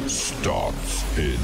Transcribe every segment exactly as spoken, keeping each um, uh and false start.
starts in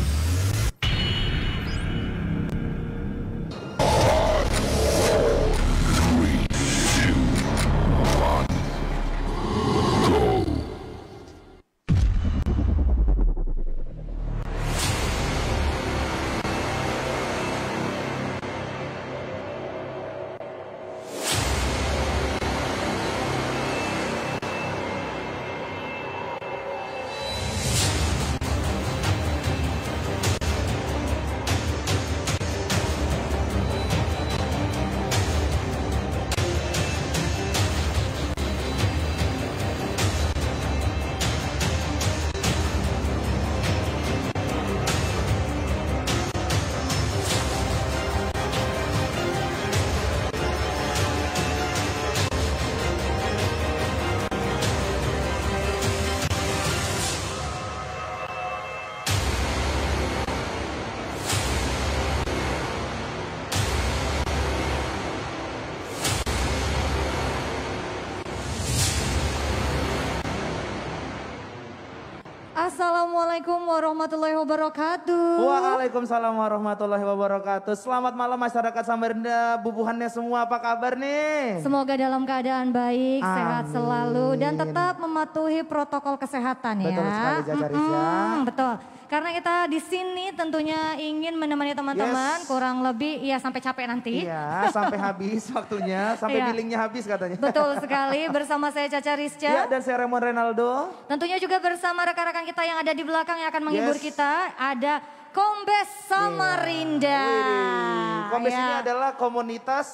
Assalamualaikum warahmatullahi wabarakatuh. Waalaikumsalam warahmatullahi wabarakatuh. Selamat malam masyarakat Samarinda, bubuhannya semua, apa kabar nih? Semoga dalam keadaan baik, Amin. sehat selalu dan tetap mematuhi protokol kesehatan ya. Betul sekali Caca Rizya. Hmm, betul. Karena kita di sini tentunya ingin menemani teman-teman Yes. kurang lebih ya sampai capek nanti. Iya, sampai habis waktunya, sampai Iya. billingnya habis katanya. Betul sekali, bersama saya Caca Rizca. Iya, dan saya Raymond Renaldo. Tentunya juga bersama rekan-rekan kita yang ada di belakang yang akan menghibur Yes. kita. Ada Kombes Samarinda. Widih. Kombes Ya. ini adalah komunitas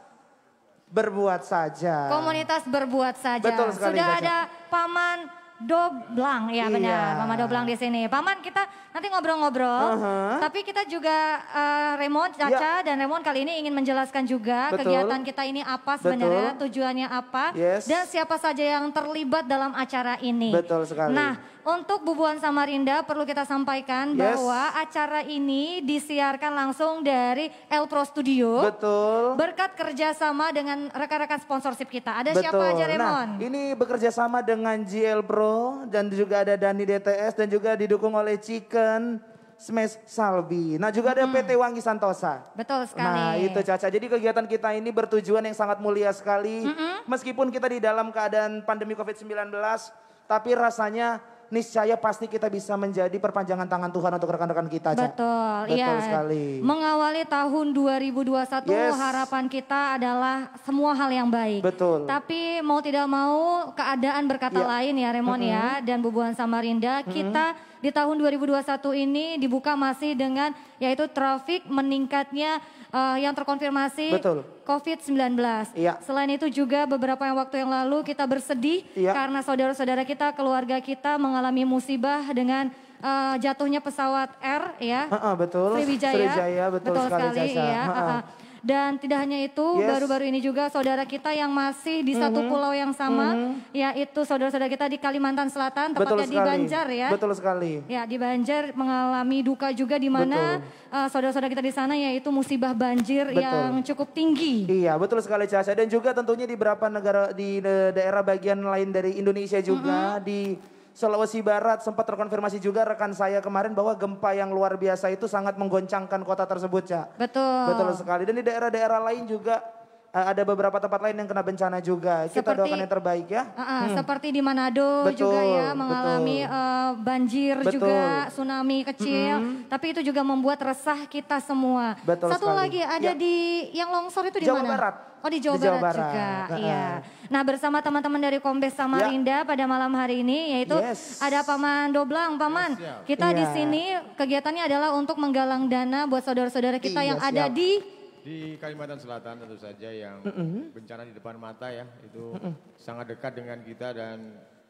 berbuat saja. Komunitas berbuat saja. Betul sekali, Sudah Caca. ada Paman Doblang, ya Iya. benar, Paman Doblang di sini. Paman, kita nanti ngobrol-ngobrol, Uh-huh. tapi kita juga uh, Raymond, Caca dan Raymond kali ini ingin menjelaskan juga Betul. kegiatan kita ini apa sebenarnya, Betul. tujuannya apa, Yes. dan siapa saja yang terlibat dalam acara ini. Betul sekali. Nah, untuk Bubuhan Samarinda perlu kita sampaikan Yes. bahwa acara ini disiarkan langsung dari El Pro Studio. Betul. Berkat kerjasama dengan rekan-rekan sponsorship kita. Ada siapa aja, Raymond? Nah, ini bekerja sama dengan G L Pro dan juga ada Dani D T S dan juga didukung oleh Chicken Smash Salbi. Nah, juga ada P T Wangi Santosa. Betul sekali. Nah, itu Caca. Jadi kegiatan kita ini bertujuan yang sangat mulia sekali. Meskipun kita di dalam keadaan pandemi covid sembilan belas, tapi rasanya niscaya pasti kita bisa menjadi perpanjangan tangan Tuhan untuk rekan-rekan kita, Caca. Betul, Betul iya. sekali. Mengawali tahun dua ribu dua puluh satu Yes. harapan kita adalah semua hal yang baik. Betul. Tapi mau tidak mau keadaan berkata Iya. lain ya Raymond ya dan Bubuhan Samarinda kita di tahun dua ribu dua puluh satu ini dibuka masih dengan yaitu trafik meningkatnya eh, yang terkonfirmasi Betul. covid sembilan belas. Iya. Selain itu juga beberapa yang waktu yang lalu kita bersedih Iya. karena saudara-saudara kita, keluarga kita mengalami musibah dengan eh, jatuhnya pesawat R ya. Heeh, betul. Sriwijaya. Sriwijaya, betul, sekali, Caca. ya. Heeh. uh-uh. Dan tidak hanya itu, Yes. baru-baru ini juga saudara kita yang masih di satu pulau yang sama, yaitu saudara-saudara kita di Kalimantan Selatan, Betul tepatnya di sekali. Banjar ya. Betul sekali. Ya, di Banjar mengalami duka juga di mana uh, saudara-saudara kita di sana yaitu musibah banjir Betul. yang cukup tinggi. Iya, betul sekali Caca. Dan juga tentunya di beberapa negara di da- daerah bagian lain dari Indonesia juga di Sulawesi Barat sempat terkonfirmasi juga rekan saya kemarin bahwa gempa yang luar biasa itu sangat menggoncangkan kota tersebut, Cak. Betul. Betul sekali. Dan di daerah-daerah lain juga eh, ada beberapa tempat lain yang kena bencana juga. Kita Seperti- doakan yang terbaik ya. Uh-uh, Seperti di Manado Betul, juga ya mengalami betul. uh, banjir Betul. juga, tsunami kecil. Tapi itu juga membuat resah kita semua. Betul Satu sekali. lagi ada Ya. di yang longsor itu di Jawa mana? Barat. Oh di Jawa, Di Jawa Barat, Barat. juga. Uh-uh. Iya. Nah bersama teman-teman dari Kombes Samarinda pada malam hari ini yaitu Yes. ada Paman Doblang. Paman, kita di Iya. sini kegiatannya adalah untuk menggalang dana buat saudara-saudara kita Iya, yang ada siap. di Di Kalimantan Selatan tentu saja yang bencana di depan mata ya itu sangat dekat dengan kita dan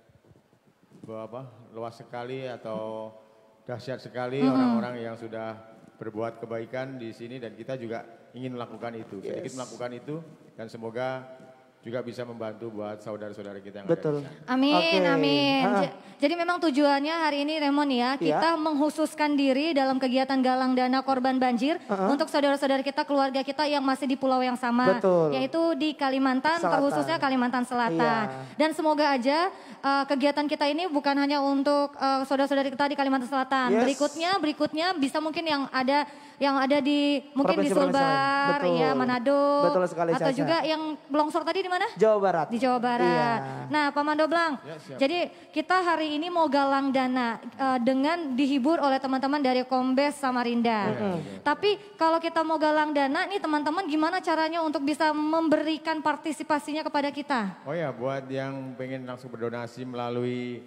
apa luas sekali atau dahsyat sekali orang-orang yang sudah berbuat kebaikan di sini dan kita juga ingin melakukan itu sedikit Yes. melakukan itu dan semoga juga bisa membantu buat saudara-saudara kita yang Betul. ada di sana. Amin, Oke. amin. Ha. J- Jadi memang tujuannya hari ini Raymond ya, kita menghususkan diri dalam kegiatan galang dana korban banjir untuk saudara-saudara kita, keluarga kita yang masih di pulau yang sama, Betul. yaitu di Kalimantan, Selatan. terkhususnya Kalimantan Selatan. Iya. Dan semoga aja uh, kegiatan kita ini bukan hanya untuk uh, saudara-saudara kita di Kalimantan Selatan. Yes. Berikutnya, berikutnya bisa mungkin yang ada yang ada di mungkin di Provinsi-provinsi lain. Sulbar, Betul. ya Manado, Betul sekali, atau Caca. juga yang longsor tadi di mana? Jawa Barat. Di Jawa Barat. Iya. Nah, Pak Mandoblang, Ya, siap. jadi kita hari ini mau galang dana uh, dengan dihibur oleh teman-teman dari Kombes Samarinda. Tapi kalau kita mau galang dana, nih teman-teman gimana caranya untuk bisa memberikan partisipasinya kepada kita? Oh ya, buat yang pengen langsung berdonasi melalui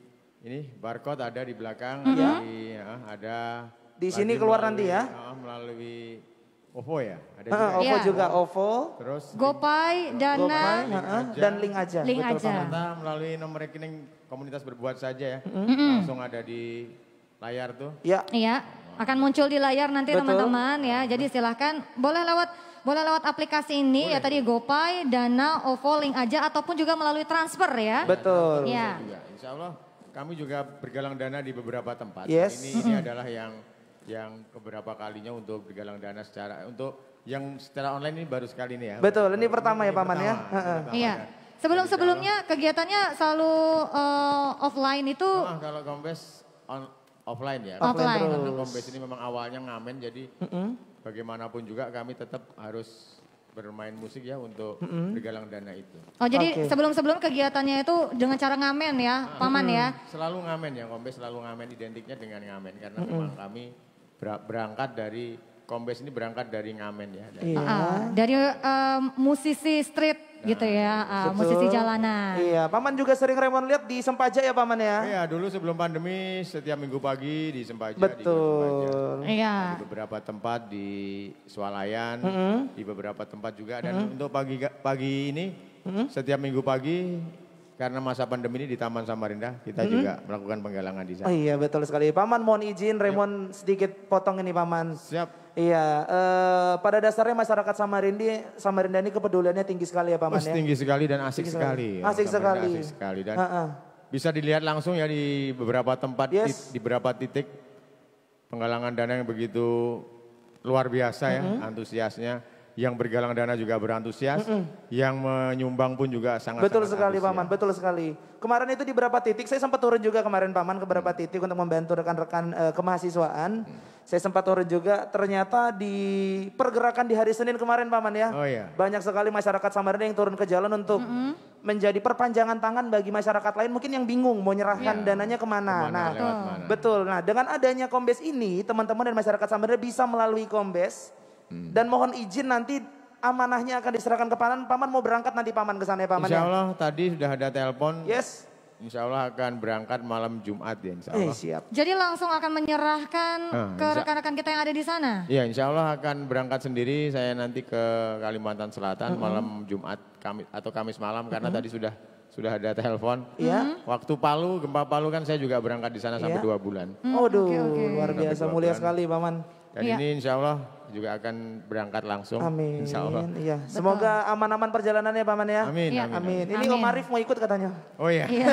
ini barcode ada di belakang, di, ya, ada Di lagi sini keluar melalui, nanti ya? ah, melalui OVO ya, ada Ha, juga. ya. OVO Iya. juga, OVO, Terus Gopay, Dana, GoPay, link ha, aja. dan link aja. Link Betul, aja. Paman. kita melalui nomor rekening komunitas berbuat saja ya, langsung ada di layar tuh. Ya, iya, akan muncul di layar nanti Betul. teman-teman ya. Jadi silahkan boleh lewat boleh lewat aplikasi ini ya tadi Gopay, Dana, OVO, link aja ataupun juga melalui transfer ya. betul. Iya. Juga. Insya Allah kami juga bergalang dana di beberapa tempat. Yes. Ini ini adalah yang yang keberapa kalinya untuk bergalang dana secara untuk yang secara online ini baru sekali ini ya. Betul, ini pertama ya, Ini Paman ya? pertama, Ha-ha. ini pertama. Iya. Dan Sebelum-sebelumnya kegiatannya selalu eh, offline itu Ah, kalau kombes on, offline ya. Offline terus. Karena kombes ini memang awalnya ngamen jadi bagaimanapun juga kami tetap harus bermain musik ya untuk bergalang dana itu. Oh jadi Oke. sebelum-sebelum kegiatannya itu dengan cara ngamen ya, Paman ya. Selalu ngamen ya, kombes selalu ngamen, identiknya dengan ngamen karena memang kami ber- berangkat dari kombes ini berangkat dari ngamen ya. Dari- Iya. Ah, dari eh, musisi street gitu ya, ah, Betul. musisi jalanan. Iya, Paman juga sering Raymond lihat di Sempaja ya, Paman ya? Iya, dulu sebelum pandemi setiap minggu pagi di Sempaja, di Sempaja. Betul. Iya. Di beberapa tempat di Swalayan, di beberapa tempat juga. Dan untuk pagi pagi ini, setiap minggu pagi, karena masa pandemi ini di Taman Samarinda, kita juga melakukan penggalangan di Oh sana. iya, betul sekali. Paman mohon izin Raymond sedikit potong ini, Paman. Siap. Iya, eh, pada dasarnya masyarakat Samarinda, Samarinda ini kepeduliannya tinggi sekali ya, Paman Mas ya? tinggi sekali dan asik Tinggi sekali. sekali. Asik Samarinda sekali. Asik sekali. Dan Ha-ha. bisa dilihat langsung ya di beberapa tempat, Yes. di, di beberapa titik penggalangan dana yang begitu luar biasa ya, antusiasnya. Yang bergalang dana juga berantusias, yang menyumbang pun juga sangat Betul sangat sekali, antusias. Paman, betul sekali. Kemarin itu di beberapa titik, saya sempat turun juga kemarin, Paman, ke beberapa titik untuk membantu rekan-rekan eh, kemahasiswaan. Saya sempat turun juga, ternyata di pergerakan di hari Senin kemarin, Paman ya. Oh iya. Banyak sekali masyarakat Samarinda yang turun ke jalan untuk menjadi perpanjangan tangan bagi masyarakat lain mungkin yang bingung mau nyerahkan dananya kemana. Kemana, Nah, lewat mana. betul. Nah, dengan adanya Kombes ini, teman-teman dan masyarakat Samarinda bisa melalui Kombes dan mohon izin nanti amanahnya akan diserahkan ke Paman. Paman mau berangkat nanti Paman ke sana ya, Paman Insya ya? Allah tadi sudah ada telepon, Yes. insya Allah akan berangkat malam Jumat ya insya Eh, Allah. siap. Jadi langsung akan menyerahkan Ah, ke bisa. rekan-rekan kita yang ada di sana. Iya insya Allah akan berangkat sendiri saya nanti ke Kalimantan Selatan malam Jumat Kamis, atau Kamis malam karena tadi sudah sudah ada telepon. Iya. Waktu Palu, gempa Palu kan saya juga berangkat di sana sampai Iya. dua bulan. Waduh, oke, oke. luar Sampai biasa dua mulia bulan. sekali, Paman. Dan Iya. ini insya Allah juga akan berangkat langsung. Amin. Insya Allah. Iya. Semoga aman-aman perjalanannya, Paman ya. Amin, Iya. amin, Amin. Ini Om Amin. Arif mau ikut katanya. Oh iya. Iya.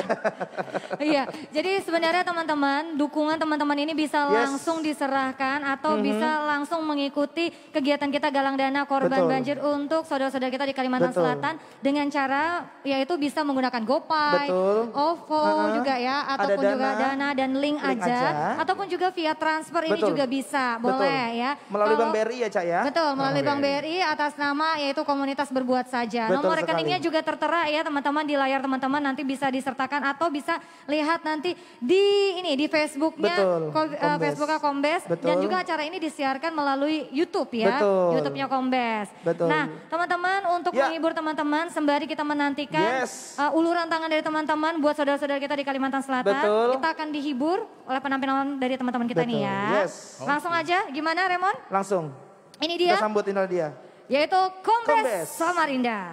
Iya. Jadi sebenarnya teman-teman, dukungan teman-teman ini bisa Yes. langsung diserahkan atau bisa langsung mengikuti kegiatan kita galang dana korban Betul. banjir untuk saudara-saudara kita di Kalimantan Betul. Selatan dengan cara yaitu bisa menggunakan GoPay, Betul. OVO Ha-ha. juga ya, Ada ataupun juga Dana, Dana dan link, link aja, aja. ataupun juga via transfer ini Betul. juga bisa, Betul. boleh ya. Melalui Kalau- Bank B R I ya, Cak ya? Betul, melalui Bank Bank B R I atas nama yaitu komunitas berbuat saja. Betul Nomor sekali. rekeningnya juga tertera ya teman-teman di layar teman-teman nanti bisa disertakan atau bisa lihat nanti di ini di Facebooknya Betul, Ko- eh, Kombes. Facebooknya Kombes Betul. dan juga acara ini disiarkan melalui YouTube ya, Betul. YouTube-nya Kombes. Betul. Nah teman-teman untuk Ya. menghibur teman-teman sembari kita menantikan Yes. uh, uluran tangan dari teman-teman buat saudara-saudara kita di Kalimantan Selatan, Betul. kita akan dihibur oleh penampilan dari teman-teman kita nih Betul, ya. yes. Langsung aja, gimana Remon? Langsung. Ini dia. Kita sambut ini dia. Yaitu Kombes, Kombes. Samarinda.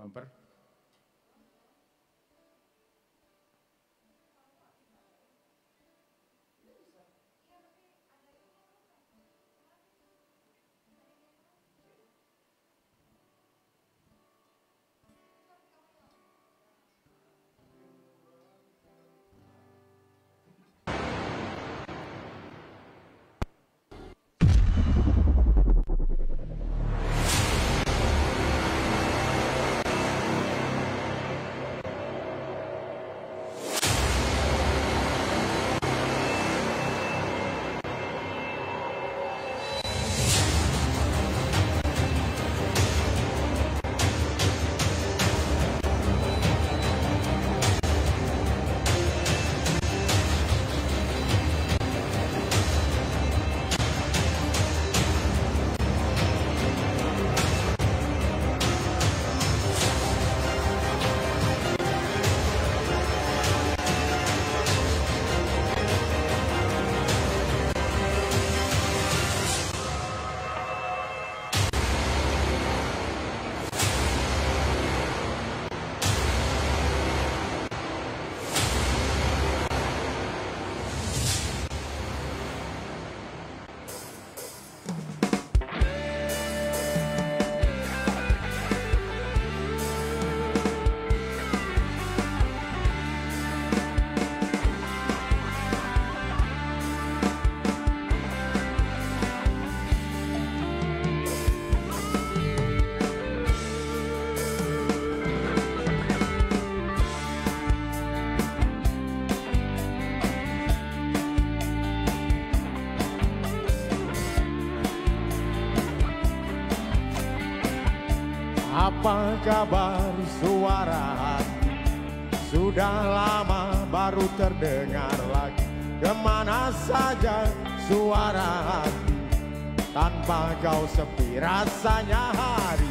Bumper. Apa kabar suara hati? Sudah lama baru terdengar lagi. Kemana saja suara hati? Tanpa kau sepi rasanya hari.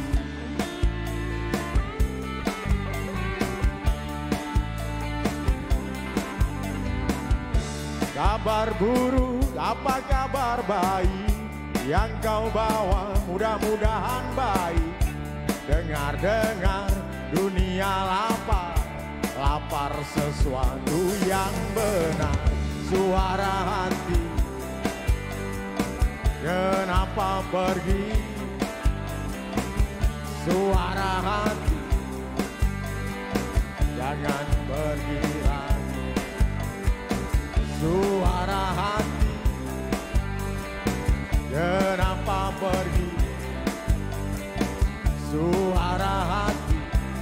Kabar buruk, apa kabar baik yang kau bawa? Mudah-mudahan baik. Dengar-dengar dunia lapar, lapar sesuatu yang benar. Suara hati, kenapa pergi? Suara hati, jangan pergi lagi. Suara hati, kenapa pergi? Suara hati,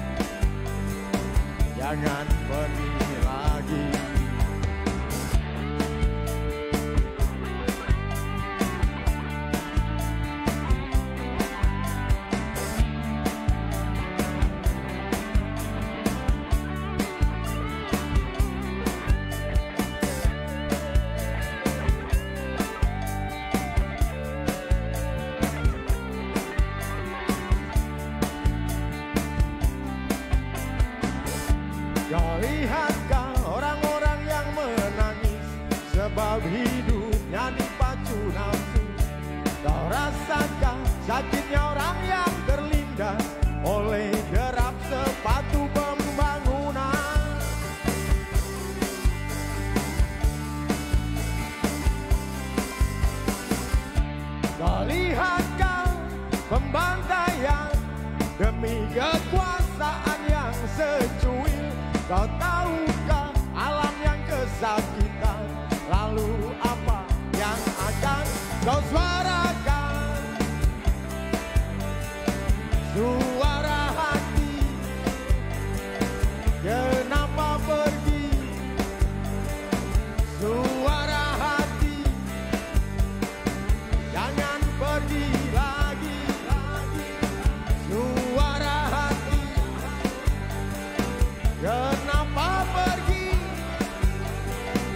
jangan pergi lagi. Kau lihatkah orang-orang yang menangis sebab hidupnya dipacu nafsu? Kau rasakan sakitnya orang yang terlindas oleh derap sepatu pembangunan? Kau lihatkah pembantaian demi kekuasaan yang secuil? Kau tahukah alam yang kesakitan? Lalu apa yang akan kau suarakan? Suara hati, kenapa pergi? Suara hati, jangan pergi lagi. Suara hati, kenapa pergi?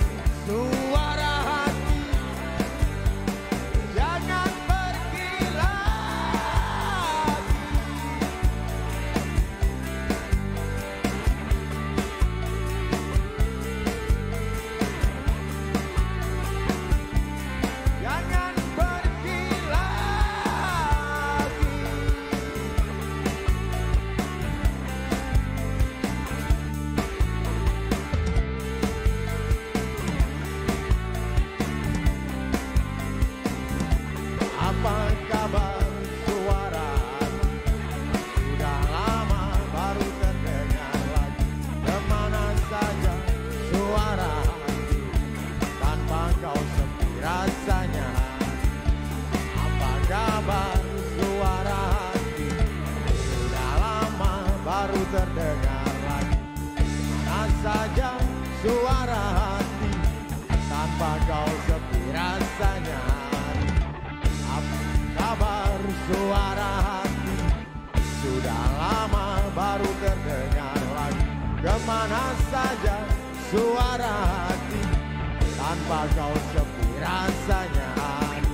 suara hati, tanpa kau sepi rasanya aneh.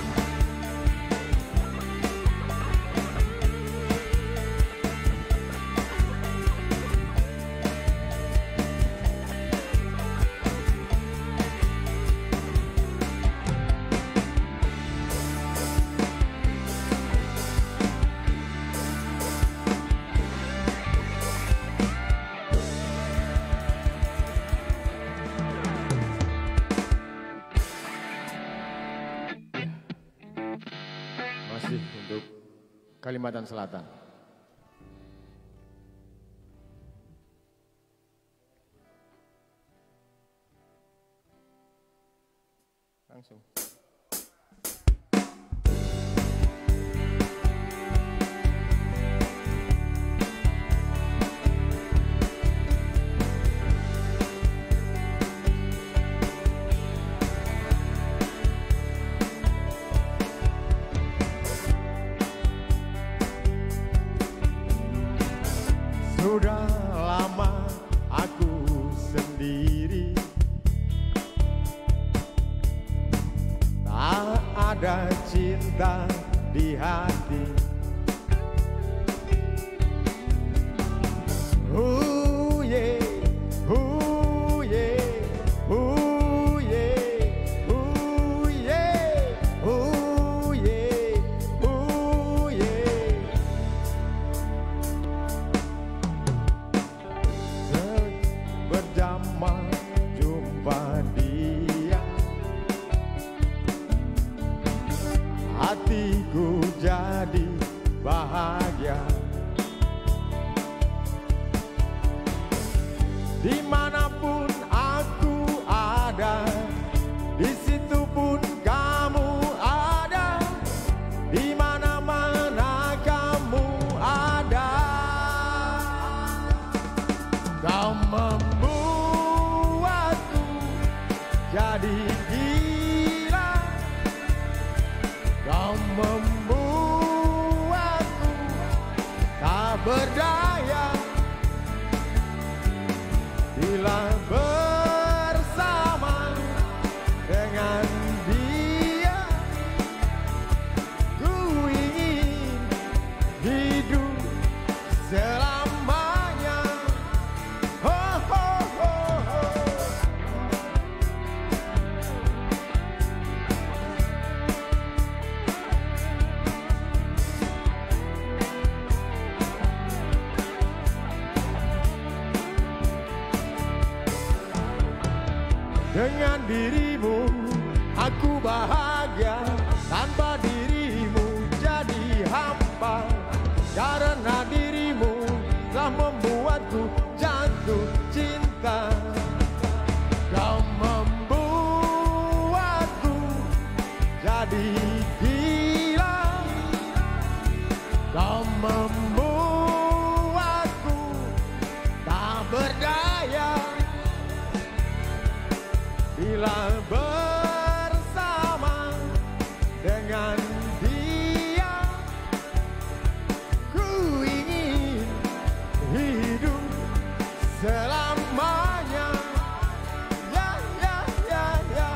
Masih untuk Kalimantan Selatan. Langsung. Sudah lama aku sendiri, tak ada cinta di hati. Oh yeah, oh yeah, oh yeah, oh yeah, oh yeah, oh yeah. Berjamah jumpa dia, hatiku jadi bahagia. Dimanapun aku ada, di situ pun kamu ada. Di mana-mana kamu ada. Kau membuatku jadi gila. Kau membuatku tak berdaya. Bila bersama dengan dia, ku ingin hidup selamanya. Oh, oh, oh, oh. Dengan dirimu aku bahagia, tanpa dirimu jadi hampa. Karena dirimu telah membuatku jatuh cinta. Kau membuatku jadi gila. Kau membuatku tak berdaya. Bila bersama dengan dia, ku ingin hidup selamanya. Ya, ya, ya, ya.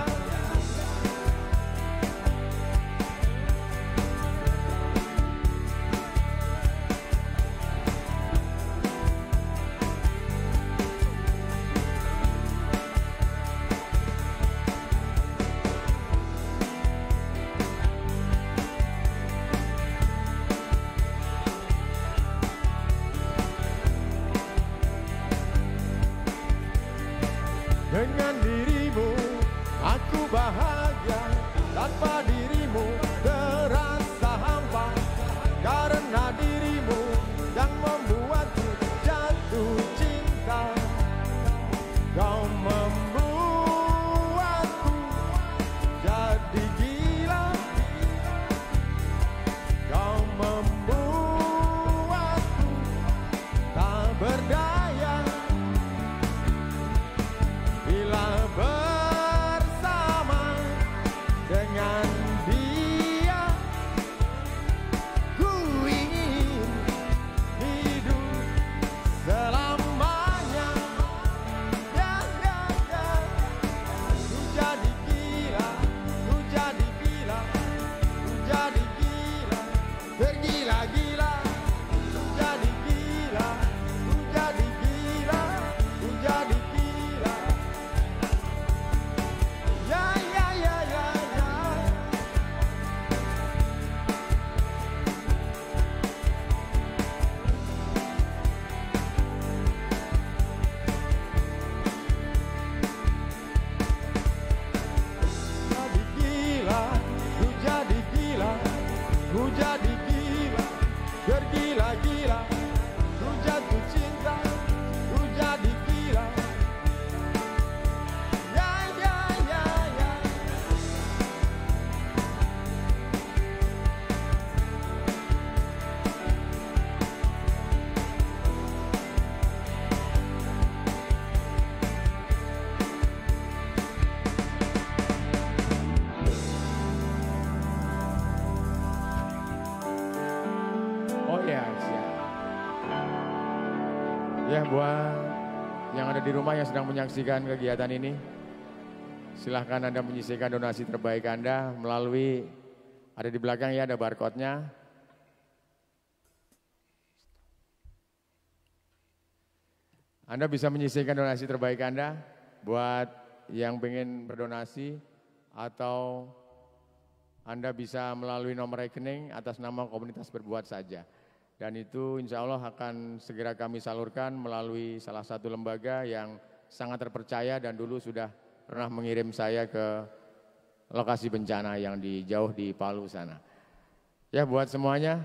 Dengan dirimu aku bahagia, tanpa dirimu terasa hampa. Karena dirimu yang membuatku jatuh cinta. Kau membuatku jadi gila. Kau membuatku tak berdaya. Bila bersama dengan dia. Ya, buat yang ada di rumah yang sedang menyaksikan kegiatan ini, silahkan Anda menyisihkan donasi terbaik Anda melalui, ada di belakang ya, ada barcode-nya. Anda bisa menyisihkan donasi terbaik Anda buat yang pengen berdonasi, atau Anda bisa melalui nomor rekening atas nama komunitas Berbuat Saja. Dan itu insya Allah akan segera kami salurkan melalui salah satu lembaga yang sangat terpercaya dan dulu sudah pernah mengirim saya ke lokasi bencana yang di jauh di Palu sana. Ya, buat semuanya,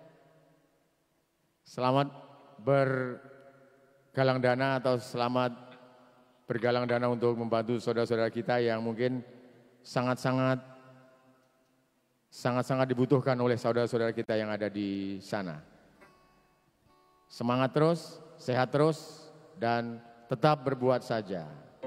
selamat bergalang dana atau selamat bergalang dana untuk membantu saudara-saudara kita yang mungkin sangat-sangat sangat-sangat dibutuhkan oleh saudara-saudara kita yang ada di sana. Semangat terus, sehat terus, dan tetap berbuat saja.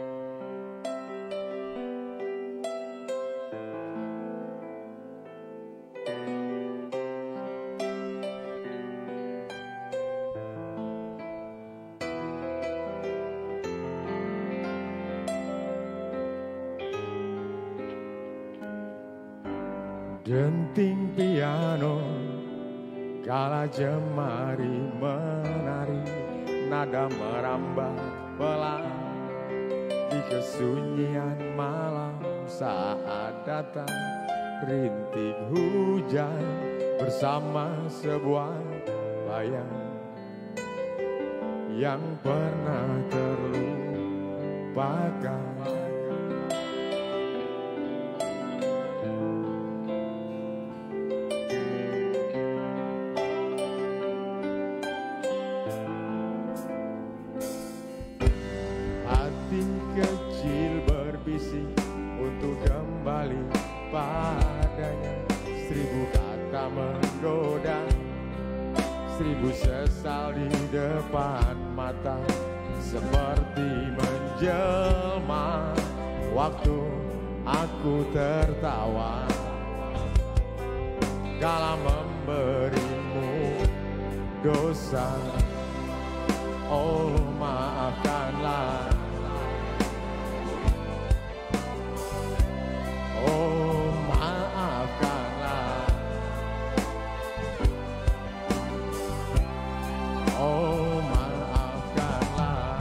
Denting piano, kala jemari menari, nada merambat pelan di kesunyian malam saat datang rintik hujan bersama sebuah bayang yang pernah terlupakan. Seribu sesal di depan mata seperti menjelma. Waktu aku tertawa kala memberimu dosa. Oh, maafkanlah. Oh, maafkanlah. Oh, maafkanlah.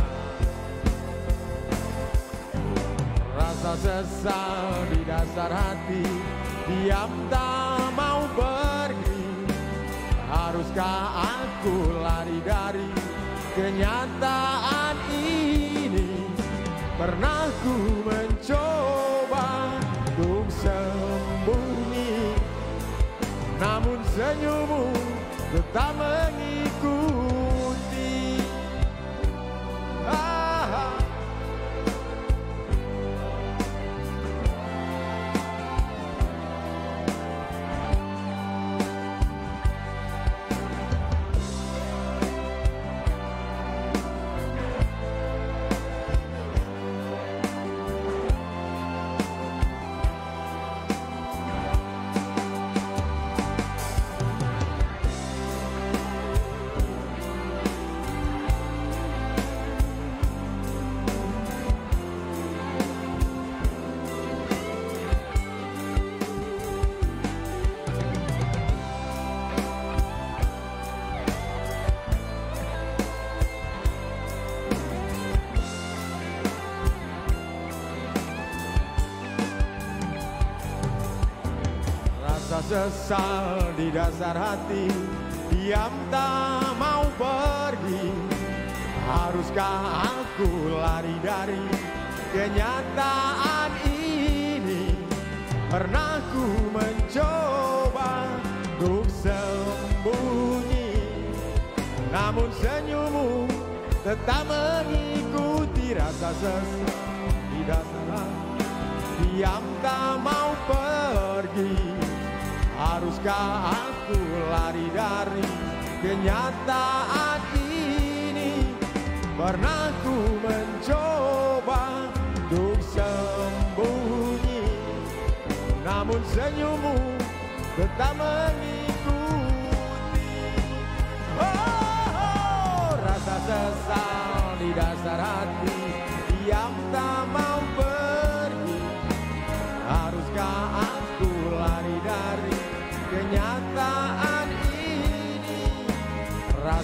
Rasa sesal di dasar hati, diam tak mau pergi. Haruskah aku lari dari kenyataan ini? Pernah ku mencoba untuk sembunyi, namun senyummu tetap mengikuti. Ah, sesal di dasar hati, diam tak mau pergi. Haruskah aku lari dari kenyataan ini? Pernah ku mencoba untuk sembunyi, namun senyummu tetap mengikuti. Rasa sesal di dasar hati, diam tak mau pergi. Haruskah aku lari dari kenyataan ini? Pernah ku mencoba untuk sembunyi, namun senyummu tetap mengikuti. Oh, oh, rasa sesal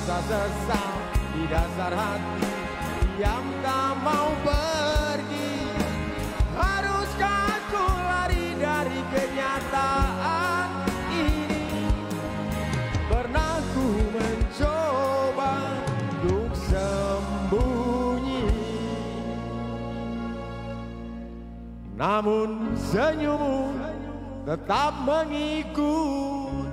rasa sesal di dasar hati yang tak mau pergi. Haruskah aku lari dari kenyataan ini? Pernah ku mencoba untuk sembunyi, namun senyummu tetap mengikuti.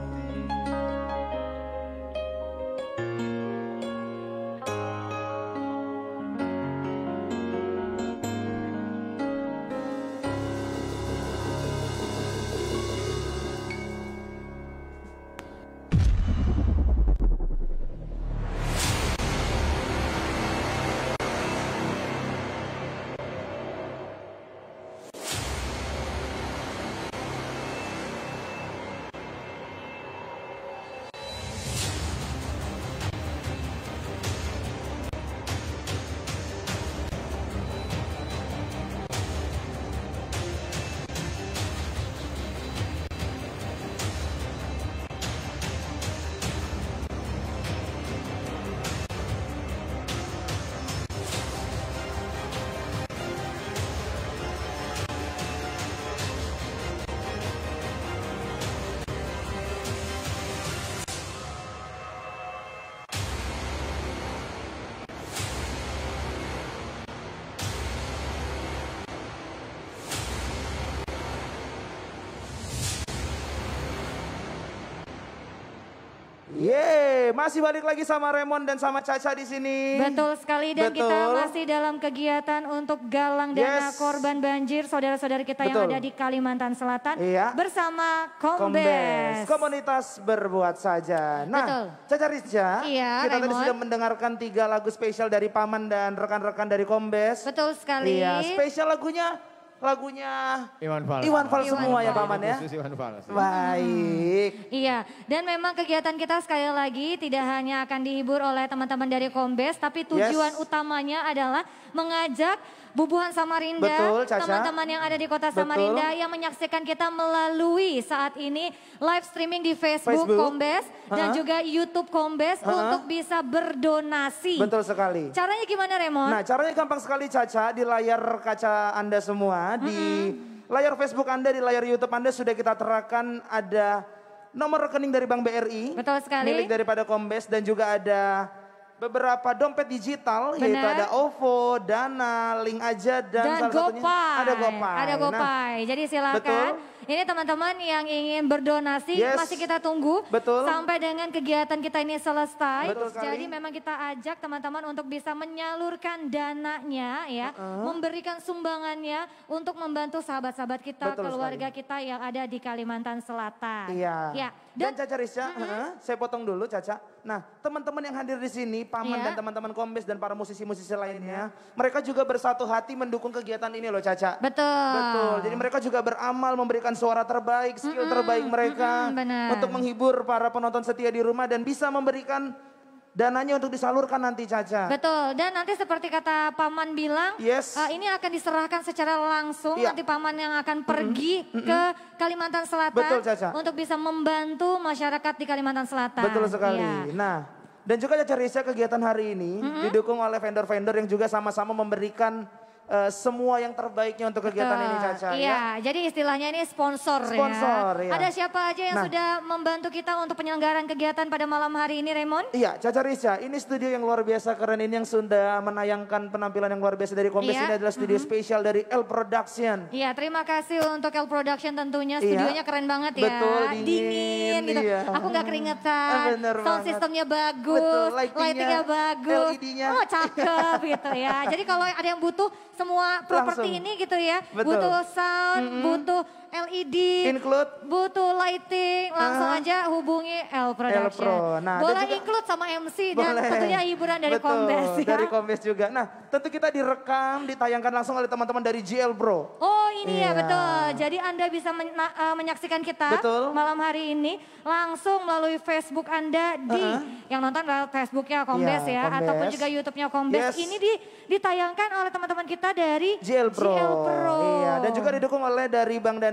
Yeay, masih balik lagi sama Raymond dan sama Caca di sini. Betul sekali dan Betul. kita masih dalam kegiatan untuk galang dana Yes. korban banjir saudara-saudara kita yang Betul. ada di Kalimantan Selatan Iya. bersama Kombes, Kombes. komunitas berbuat saja. Nah, Betul. Caca Rizja, Iya, kita tadi Raymond. sudah mendengarkan tiga lagu spesial dari Paman dan rekan-rekan dari Kombes. Betul sekali. Iya, spesial lagunya, lagunya Iwan Fals. Iwan Fals Iwan semua ya Fals. Paman ya. Khusus Iwan Fals. Baik. Iya, dan memang kegiatan kita sekali lagi tidak hanya akan dihibur oleh teman-teman dari Kombes, tapi tujuan Yes. utamanya adalah mengajak Bubuhan Samarinda, Betul, Caca. teman-teman yang ada di kota Betul. Samarinda yang menyaksikan kita melalui saat ini live streaming di Facebook, Facebook. Kombes dan Ha-ha. juga YouTube Kombes Ha-ha. untuk bisa berdonasi. Betul sekali. Caranya gimana, Raymond? Nah, caranya gampang sekali Caca, di layar kaca Anda semua, di layar Facebook Anda, di layar YouTube Anda sudah kita terakan ada nomor rekening dari Bank B R I. Betul sekali. Milik daripada Kombes dan juga ada beberapa dompet digital yaitu Benar. ada OVO, Dana, Link Aja dan, dan salah satunya GoPay. ada GoPay. Ada Nah, GoPay. Jadi silakan. betul. Ini teman-teman yang ingin berdonasi Yes. masih kita tunggu Betul. sampai dengan kegiatan kita ini selesai. Betul sekali. Jadi memang kita ajak teman-teman untuk bisa menyalurkan dananya ya, memberikan sumbangannya untuk membantu sahabat-sahabat kita, Betul keluarga kita yang ada di Kalimantan Selatan. Iya. Ya. Dan, Dan, Caca Risha, heeh, saya potong dulu Caca. Nah, teman-teman yang hadir di sini, Paman Iya. dan teman-teman Kombes dan para musisi-musisi lainnya, mereka juga bersatu hati mendukung kegiatan ini loh Caca. betul. Betul. Jadi mereka juga beramal memberikan suara terbaik, skill terbaik mereka mm-mm, benar. untuk menghibur para penonton setia di rumah dan bisa memberikan dananya untuk disalurkan nanti Caca. Betul, dan nanti seperti kata Paman bilang, Yes. eh, ini akan diserahkan secara langsung, Iya. nanti Paman yang akan pergi ke Kalimantan Selatan Betul, Caca. untuk bisa membantu masyarakat di Kalimantan Selatan. Betul sekali. Iya. Nah, dan juga Caca Risha kegiatan hari ini didukung oleh vendor-vendor yang juga sama-sama memberikan eh, semua yang terbaiknya untuk kegiatan Betul. ini Caca. Iya, Ya. jadi istilahnya ini sponsor, Sponsor, ya. iya. Ada siapa aja yang Nah. sudah membantu kita untuk penyelenggaraan kegiatan pada malam hari ini, Raymond? Iya, Caca Risha, ini studio yang luar biasa keren ini yang sudah menayangkan penampilan yang luar biasa dari Kombes. Iya. Ini adalah studio spesial dari L Production. Iya, terima kasih untuk L Production tentunya. Iya. Studionya keren banget ya. Betul, dingin, gitu. iya. Aku nggak keringetan. Ah, bener Sound banget. systemnya bagus. Betul, lightingnya, lightingnya bagus. L E D-nya. Oh, cakep gitu ya. Jadi kalau ada yang butuh semua properti Langsung. ini gitu ya. Betul. Butuh sound, butuh L E D, Include. butuh lighting, langsung Ah. aja hubungi L Production. Pro. Nah, dan Boleh juga- include sama M C dan Boleh. tentunya hiburan dari Betul, Kombes ya. dari Kombes juga. Nah, tentu kita direkam, ditayangkan langsung oleh teman-teman dari J L Pro. Oh ini Iya. ya betul. Jadi Anda bisa men- na- eh, menyaksikan kita Betul. malam hari ini langsung melalui Facebook Anda di Uh-huh. yang nonton lewat Facebooknya Kombes Iya, ya, Kombes. ataupun juga YouTube-nya Kombes. Yes. Ini di, ditayangkan oleh teman-teman kita dari J L Pro. J L Pro. Iya, dan juga didukung oleh dari Bang Dani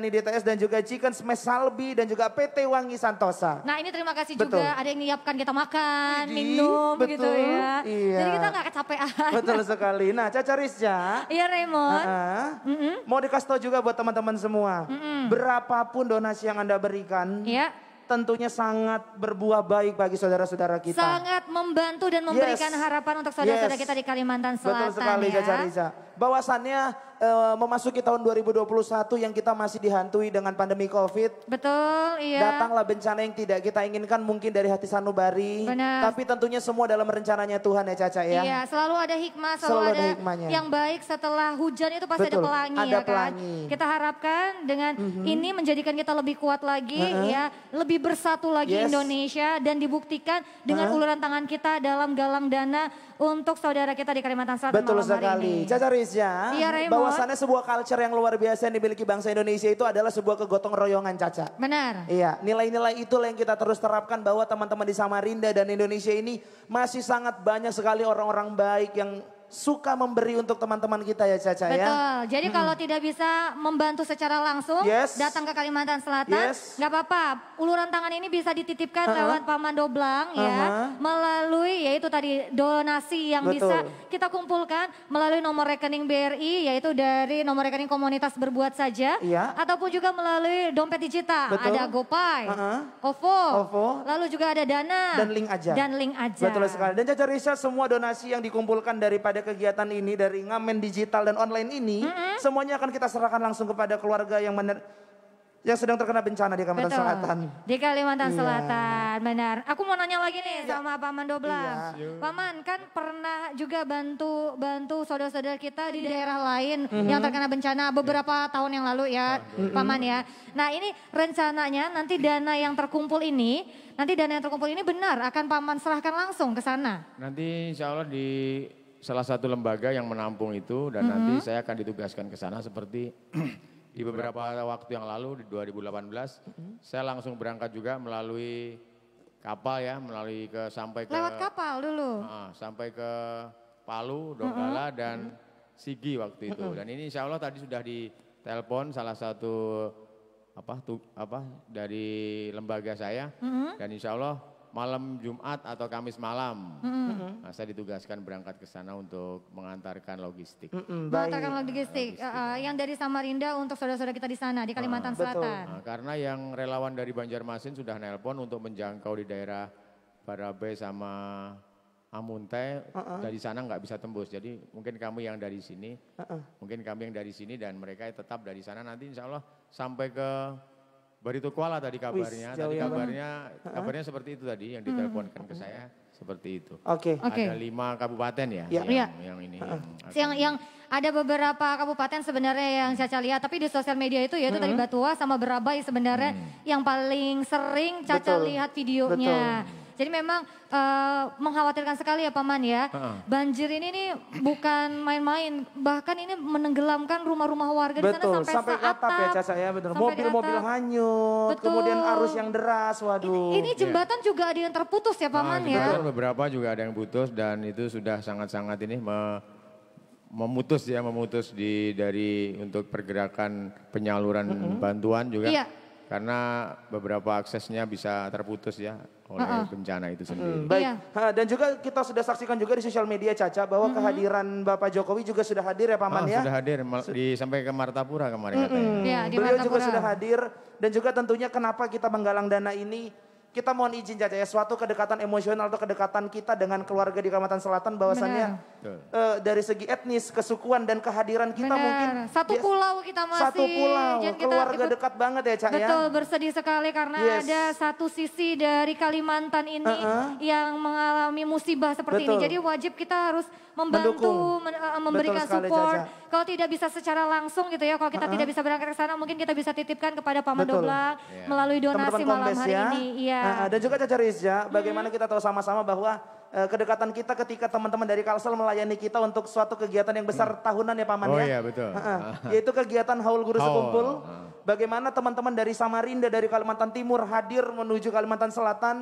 D T S dan juga Chicken Smash Salbi dan juga P T Wangi Santosa. Nah ini terima kasih Betul. juga ada yang nyiapkan kita makan, Widih, minum betul, gitu ya. iya. Jadi kita gak kecapean. Betul sekali. Nah Caca Rizja. Iya Raymond. Uh-uh. Mau dikasih tahu juga buat teman-teman semua. Berapapun donasi yang Anda berikan. Iya. Tentunya sangat berbuah baik bagi saudara-saudara kita. Sangat membantu dan memberikan Yes. harapan untuk saudara-saudara Yes. kita di Kalimantan Selatan. Betul sekali ya. Caca Rizza. Bahwasannya eh, memasuki tahun dua ribu dua puluh satu yang kita masih dihantui dengan pandemi Covid. Betul, iya. Datanglah bencana yang tidak kita inginkan mungkin dari hati sanubari. Benar. Tapi tentunya semua dalam rencananya Tuhan ya Caca ya. Iya, selalu ada hikmah, selalu, Selalu ada ada, hikmahnya. yang baik setelah hujan itu pasti Betul, ada pelangi ada ya kan. pelangi. Kita harapkan dengan ini menjadikan kita lebih kuat lagi ya, lebih bersatu lagi Yes. Indonesia dan dibuktikan dengan Uh-huh. uluran tangan kita dalam galang dana untuk saudara kita di Kalimantan Selatan Betul malam hari sekali. ini. Caca Rizya, Iya, Raymond. bahwasannya sebuah culture yang luar biasa yang dimiliki bangsa Indonesia itu adalah sebuah kegotong royongan Caca. Benar. Iya, nilai-nilai itulah yang kita terus terapkan bahwa teman-teman di Samarinda dan Indonesia ini masih sangat banyak sekali orang-orang baik yang suka memberi untuk teman-teman kita ya Caca ya. Betul. Jadi kalau tidak bisa membantu secara langsung, Yes. datang ke Kalimantan Selatan, Yes. nggak apa-apa. Uluran tangan ini bisa dititipkan Uh-huh. lewat Pak Mandoblang ya, Uh-huh. melalui yaitu tadi donasi yang Betul. bisa kita kumpulkan melalui nomor rekening B R I, yaitu dari nomor rekening komunitas berbuat saja, Iya. ataupun juga melalui dompet digital. Betul. Ada GoPay, Uh-huh. OVO, OVO. lalu juga ada Dana Dan link aja. Dan link aja. Betul sekali. Dan Caca Rizya, semua donasi yang dikumpulkan daripada kegiatan ini dari ngamen digital dan online ini, semuanya akan kita serahkan langsung kepada keluarga yang mener yang sedang terkena bencana di Kalimantan Betul. Selatan. Di Kalimantan Iya. Selatan, benar. Aku mau nanya lagi nih sama Pak Mandoblang. Iya. Pak Man kan pernah juga bantu bantu saudara-saudara kita di daerah lain Mhm. yang terkena bencana beberapa tahun yang lalu ya, Pak Man ya. Nah ini rencananya nanti dana yang terkumpul ini, nanti dana yang terkumpul ini benar akan Pak Man serahkan langsung ke sana. Nanti insya Allah di salah satu lembaga yang menampung itu dan nanti saya akan ditugaskan ke sana seperti di beberapa waktu yang lalu di dua ribu delapan belas saya langsung berangkat juga melalui kapal ya, melalui ke sampai ke Lewat kapal dulu. Ah, sampai ke Palu, Donggala dan Sigi waktu itu. Dan ini insya Allah tadi sudah ditelepon salah satu apa tu, apa dari lembaga saya dan insya Allah malam Jumat atau Kamis malam, nah, saya ditugaskan berangkat ke sana untuk mengantarkan logistik. Mm, baik. Mengantarkan logistik, eh, eh, yang dari Samarinda untuk saudara-saudara kita di sana di Kalimantan betul. Selatan. Nah, karena yang relawan dari Banjarmasin sudah nelpon untuk menjangkau di daerah Barabe sama Amuntai, dari sana nggak bisa tembus. Jadi mungkin kami yang dari sini, mungkin kami yang dari sini dan mereka tetap dari sana nanti insya Allah sampai ke Barito Kuala tadi kabarnya. jauh Tadi ya, Bang. kabarnya, kabarnya seperti itu tadi yang diteleponkan ke saya, seperti itu. Oke. Oke. Ada lima kabupaten ya, Iya. yang, Iya. yang ini. Yang, akan- Yang yang ada beberapa kabupaten sebenarnya yang Caca lihat, tapi di sosial media itu yaitu tadi Batua sama Berabai sebenarnya yang paling sering Caca Betul. lihat videonya. Jadi memang eh, mengkhawatirkan sekali ya Paman ya. Heeh. Banjir ini nih bukan main-main, bahkan ini menenggelamkan rumah-rumah warga di sana Betul, sampai, sampai ke atap ya Caca ya, betul. Sampai di Mobil-mobil atap. hanyut, Betul. kemudian arus yang deras, waduh. Ini jembatan juga ada yang terputus ya Paman Nah, ya. kebetulan beberapa juga ada yang putus dan itu sudah sangat-sangat ini me- memutus ya, memutus di dari untuk pergerakan penyaluran bantuan juga. Iya. Karena beberapa aksesnya bisa terputus ya oleh bencana itu sendiri. Baik, Iya. Ha, dan juga kita sudah saksikan juga di sosial media Caca bahwa kehadiran Bapak Jokowi juga sudah hadir ya Paman Oh, ya. sudah hadir mal- di sampai ke Martapura kemarin katanya. Iya, di Beliau juga Martapura. sudah hadir dan juga tentunya kenapa kita menggalang dana ini, kita mohon izin Caca ya, suatu kedekatan emosional atau kedekatan kita dengan keluarga di Kalimantan Selatan bahwasannya Betul. eh, dari segi etnis, kesukuan dan kehadiran kita Benar. mungkin Satu ya, pulau kita masih. satu pulau, dan kita keluarga ikut- dekat banget ya Cak ya. Betul, bersedih sekali karena Yes. ada satu sisi dari Kalimantan ini Uh-uh. yang mengalami musibah seperti ini. Betul. Jadi wajib kita harus membantu, Mendukung. men- uh, memberikan Betul sekali, support. Caca. Kalau tidak bisa secara langsung gitu ya, kalau kita tidak bisa berangkat ke sana, mungkin kita bisa titipkan kepada Pak Betul. Mandoblang Iya. melalui donasi Teman-teman malam Kombes hari ya. ini. Iya. Uh, uh, dan juga Caca Rizja, bagaimana kita tahu sama-sama bahwa uh, kedekatan kita ketika teman-teman dari Kalsel melayani kita untuk suatu kegiatan yang besar tahunan ya Paman Oh ya. iya betul. Uh, uh, yaitu kegiatan Haul Guru Haul, Sekumpul. uh. Bagaimana teman-teman dari Samarinda, dari Kalimantan Timur hadir menuju Kalimantan Selatan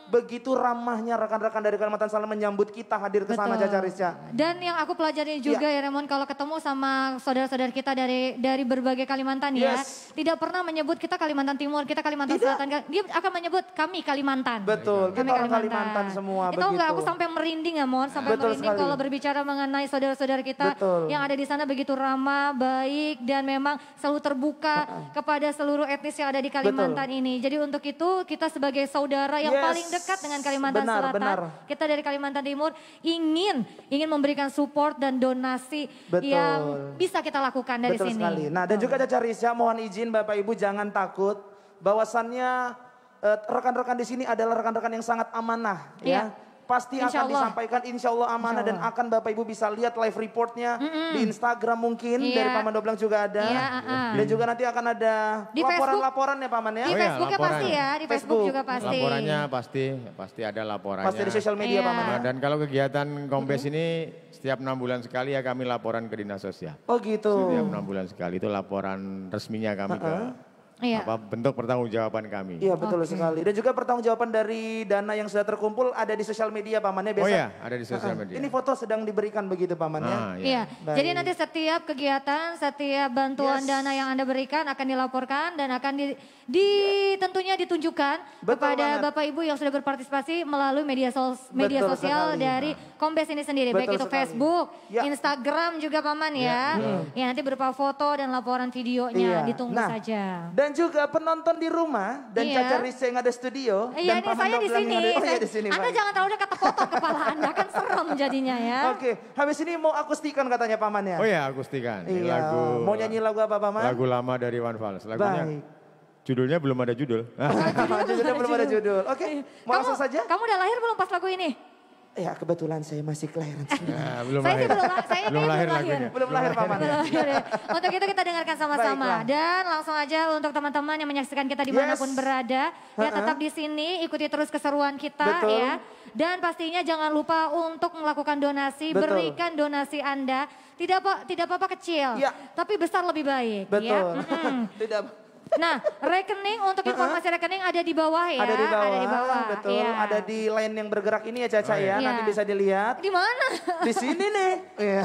begitu ramahnya rekan-rekan dari Kalimantan Selatan menyambut kita hadir ke sana Betul. Caca Risca. Dan yang aku pelajari juga ya, ya Remon, kalau ketemu sama saudara-saudara kita dari dari berbagai Kalimantan ya, Yes. tidak pernah menyebut kita Kalimantan Timur, kita Kalimantan Tidak. Selatan, dia akan menyebut kami Kalimantan. Betul, Kami kita orang Kalimantan semua Itu enggak, begitu. aku sampai merinding ya Mon, sampai Betul merinding sekali. kalau berbicara mengenai saudara-saudara kita Betul. yang ada di sana begitu ramah, baik dan memang selalu terbuka kepada seluruh etnis yang ada di Kalimantan ini. Jadi untuk itu kita sebagai saudara yang Yes. paling dekat dengan Kalimantan Benar, Selatan, benar. kita dari Kalimantan Timur ingin ingin memberikan support dan donasi Betul. yang bisa kita lakukan dari Betul sini. sekali. Nah dan juga Caca Risca mohon izin Bapak Ibu jangan takut bahwasannya eh, rekan-rekan di sini adalah rekan-rekan yang sangat amanah Iya. ya. Pasti Insya akan Allah. disampaikan insya Allah amanah Insya dan Allah. akan Bapak Ibu bisa lihat live reportnya di Instagram mungkin Iya. dari Paman Doblang juga ada. Iya, uh-uh. Dan juga nanti akan ada Di laporan-laporan ya Paman ya. Di Oh iya, Facebooknya laporan. pasti ya, di Facebook, Facebook. juga pasti. Laporannya pasti, pasti ada laporannya. Pasti di sosial media Iya. Paman ya. Nah, dan kalau kegiatan Kombes ini setiap enam bulan sekali ya kami laporan ke Dinas Sosial. Oh gitu. Setiap enam bulan sekali itu laporan resminya kami ke Iya. apa bentuk pertanggungjawaban kami. Iya betul Oke. sekali. Dan juga pertanggungjawaban dari dana yang sudah terkumpul ada di sosial media Pamannya Oh biasa. ya, ada di sosial Uh-uh. media. Ini foto sedang diberikan begitu Paman ya. Ah, Iya, Baik. jadi nanti setiap kegiatan, setiap bantuan Yes. dana yang Anda berikan akan dilaporkan dan akan di, di- tentunya ditunjukkan Betul kepada banget. Bapak Ibu yang sudah berpartisipasi melalui media sos, media Betul sosial sekali. dari Kombes ini sendiri, baik Betul itu sekali. Facebook, Ya. Instagram juga Paman ya. Ya, nanti berupa foto dan laporan videonya, Iya. ditunggu Nah, saja. Dan juga penonton di rumah dan Iya. Caca Risca yang ada studio Iya, dan ini Paman saya di Doblang sini. yang ada. Oh Saya- iya di sini. Anda baik. jangan terlalu dekat potong kepala Anda, kan serem jadinya ya. Oke, habis ini mau akustikan katanya Paman ya. Oh ya, akustikan. Ini Iya. lagu Mau nyanyi lagu apa Paman? lagu lama dari One Fals. Lagunya Baik. judulnya belum ada judul. Judulnya belum ada judul. Oke, mau Kamu, langsung saja? kamu udah lahir belum pas lagu ini? Ya kebetulan saya masih kelahiran. Nah, belum Saya sih lahir. belum la- saya belum kayaknya lahir belum lahir. lagunya. Belum lahir Paman ya. Belum lahir ya. Untuk itu kita dengarkan sama-sama. Baiklah. Dan langsung aja untuk teman-teman yang menyaksikan kita dimanapun Yes. berada. Ya Ha-ha. tetap di sini, ikuti terus keseruan kita Betul. ya. Dan pastinya jangan lupa untuk melakukan donasi, Betul. berikan donasi Anda. Tidak apa tidak apa-apa kecil, Ya. tapi besar lebih baik. Betul. Ya. Mm-mm. Tidak. Nah, rekening untuk informasi rekening ada di bawah ya. Ada di bawah. Ada di bawah. Betul. Iya. Ada di line yang bergerak ini ya Caca Oh, ya. iya. Nanti bisa dilihat. Di mana? Di sini nih. Iya.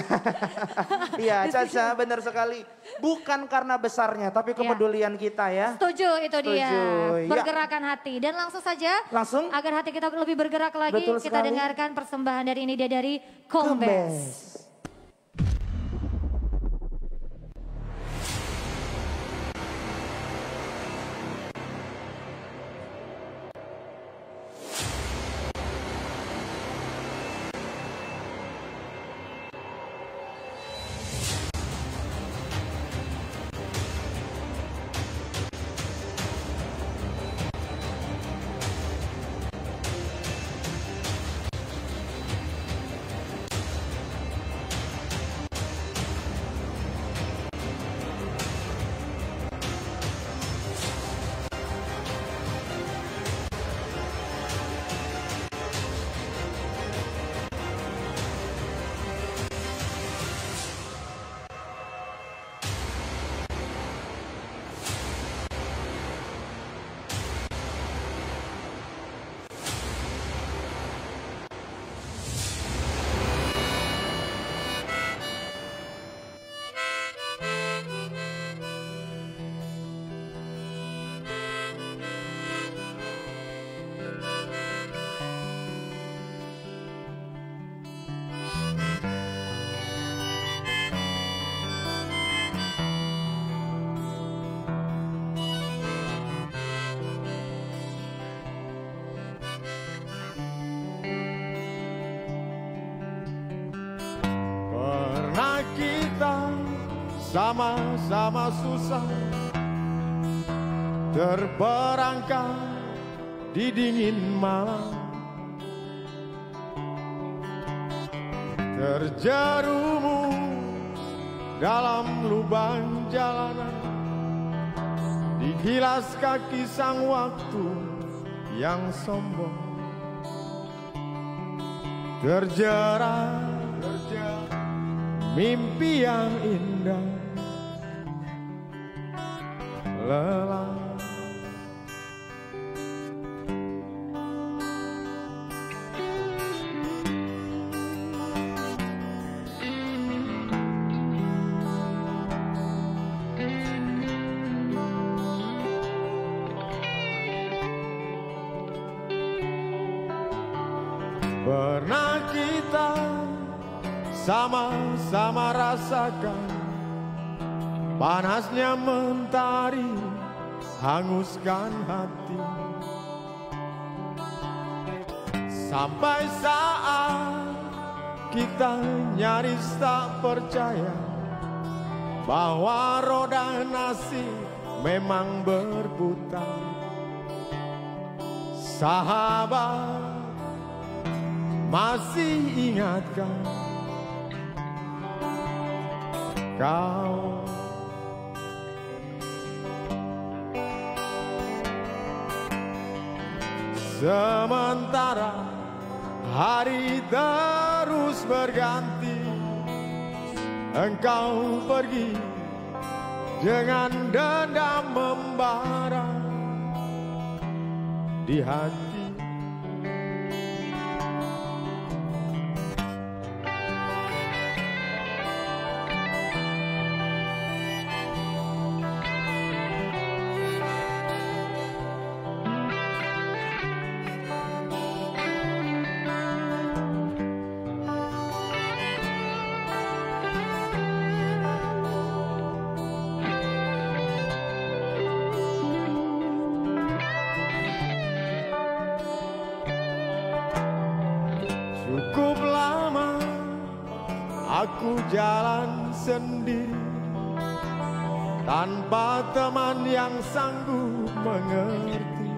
Iya, Caca benar sekali. Bukan karena besarnya, tapi kepedulian kita ya. Setuju, itu dia. Setuju, ya. Pergerakan hati. Dan langsung saja, Langsung? agar hati kita lebih bergerak lagi, Betul kita sekali. dengarkan persembahan dari ini dia dari Kombes. Kombes. Pernah kita sama-sama susah terperangkap di dingin malam, terjerumus dalam lubang jalanan, digilas kaki sang waktu yang sombong, terjerat mimpi yang indah, lelah Pernah kita sama-sama rasakan panasnya mentari hanguskan hati. Sampai saat kita nyaris tak percaya bahwa roda nasib memang berputar. Sahabat, masih ingatkah kau? Sementara hari terus berganti, engkau pergi dengan dendam membara di hati. Cukup lama aku jalan sendiri, tanpa teman yang sanggup mengerti.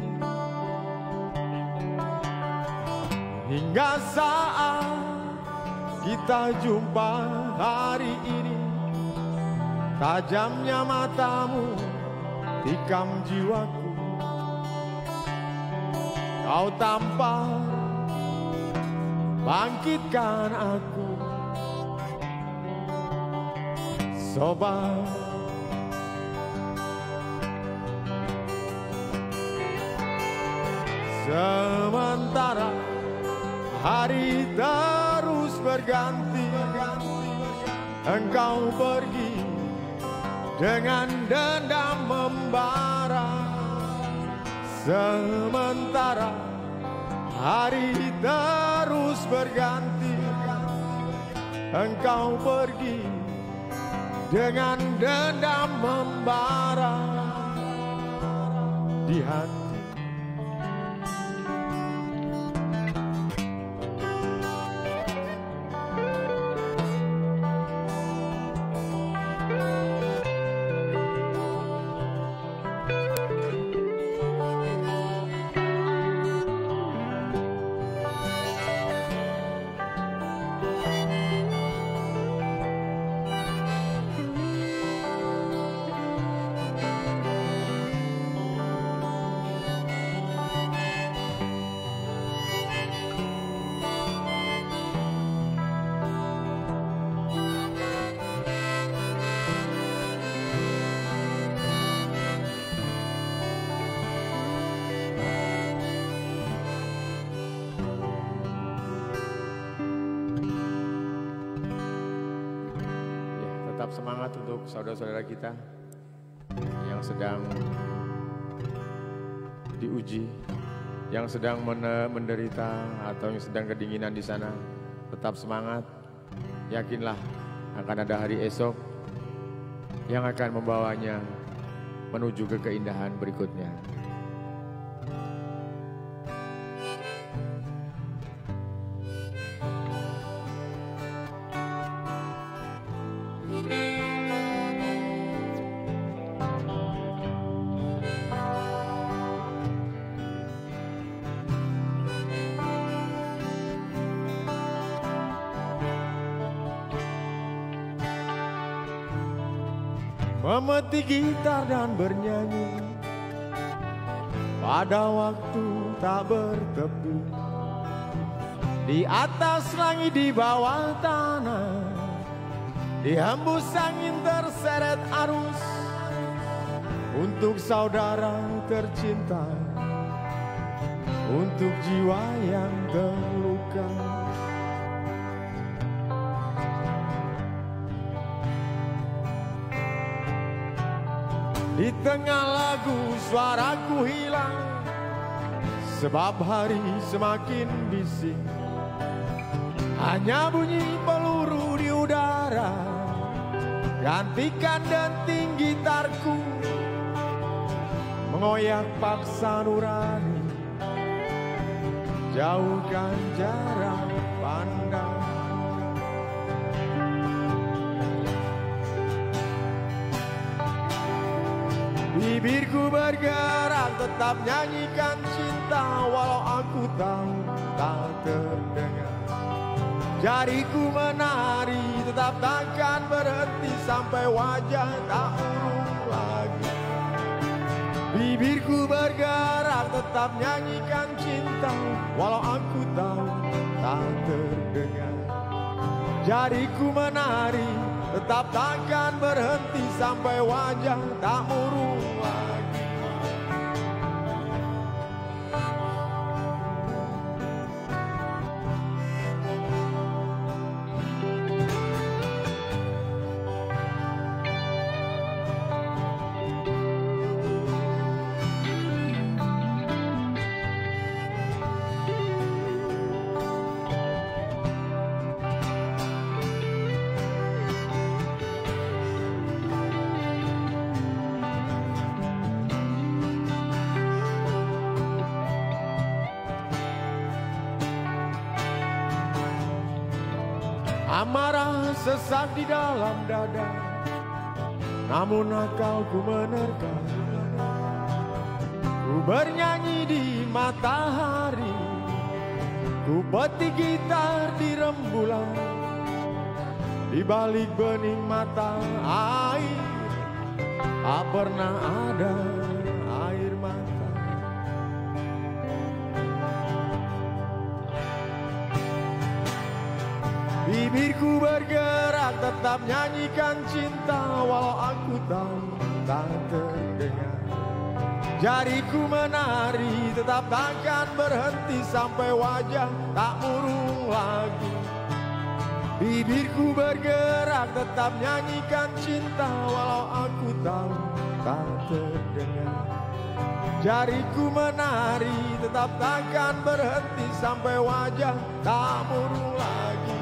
Hingga saat kita jumpa hari ini, tajamnya matamu tikam jiwaku. Kau tampar bangkitkan aku, sobat. Sementara hari terus berganti, engkau pergi dengan dendam membara. Sementara hari terus berganti, engkau pergi dengan dendam membara di hati. Tetap semangat untuk saudara-saudara kita yang sedang diuji, yang sedang menderita atau yang sedang kedinginan di sana. Tetap semangat, yakinlah akan ada hari esok yang akan membawanya menuju ke keindahan berikutnya. Memetik gitar dan bernyanyi pada waktu tak bertepi, di atas langit di bawah tanah, dihembus angin terseret arus, untuk saudara tercinta, untuk jiwa yang terluka. Di tengah lagu suaraku hilang, sebab hari semakin bising. Hanya bunyi peluru di udara gantikan denting gitarku, mengoyak paksa nurani, jauhkan jarak pandang. Bibirku bergerak tetap nyanyikan cinta, walau aku tahu tak terdengar. Jariku menari tetap takkan berhenti sampai wajah tak urung lagi. Bibirku bergerak tetap nyanyikan cinta, walau aku tahu tak terdengar. Jariku menari tetap takkan berhenti sampai wajah tak murung lagi. Amarah sesak di dalam dada, namun akalku menerka. Ku bernyanyi di matahari, ku petik gitar di rembulan. Di balik bening mata air, tak pernah ada air mata. Bibirku bergerak tetap nyanyikan cinta, walau aku tahu tak terdengar. Jariku menari tetap takkan berhenti sampai wajah tak murung lagi. Bibirku bergerak tetap nyanyikan cinta, walau aku tahu tak terdengar. Jariku menari tetap takkan berhenti sampai wajah tak murung lagi.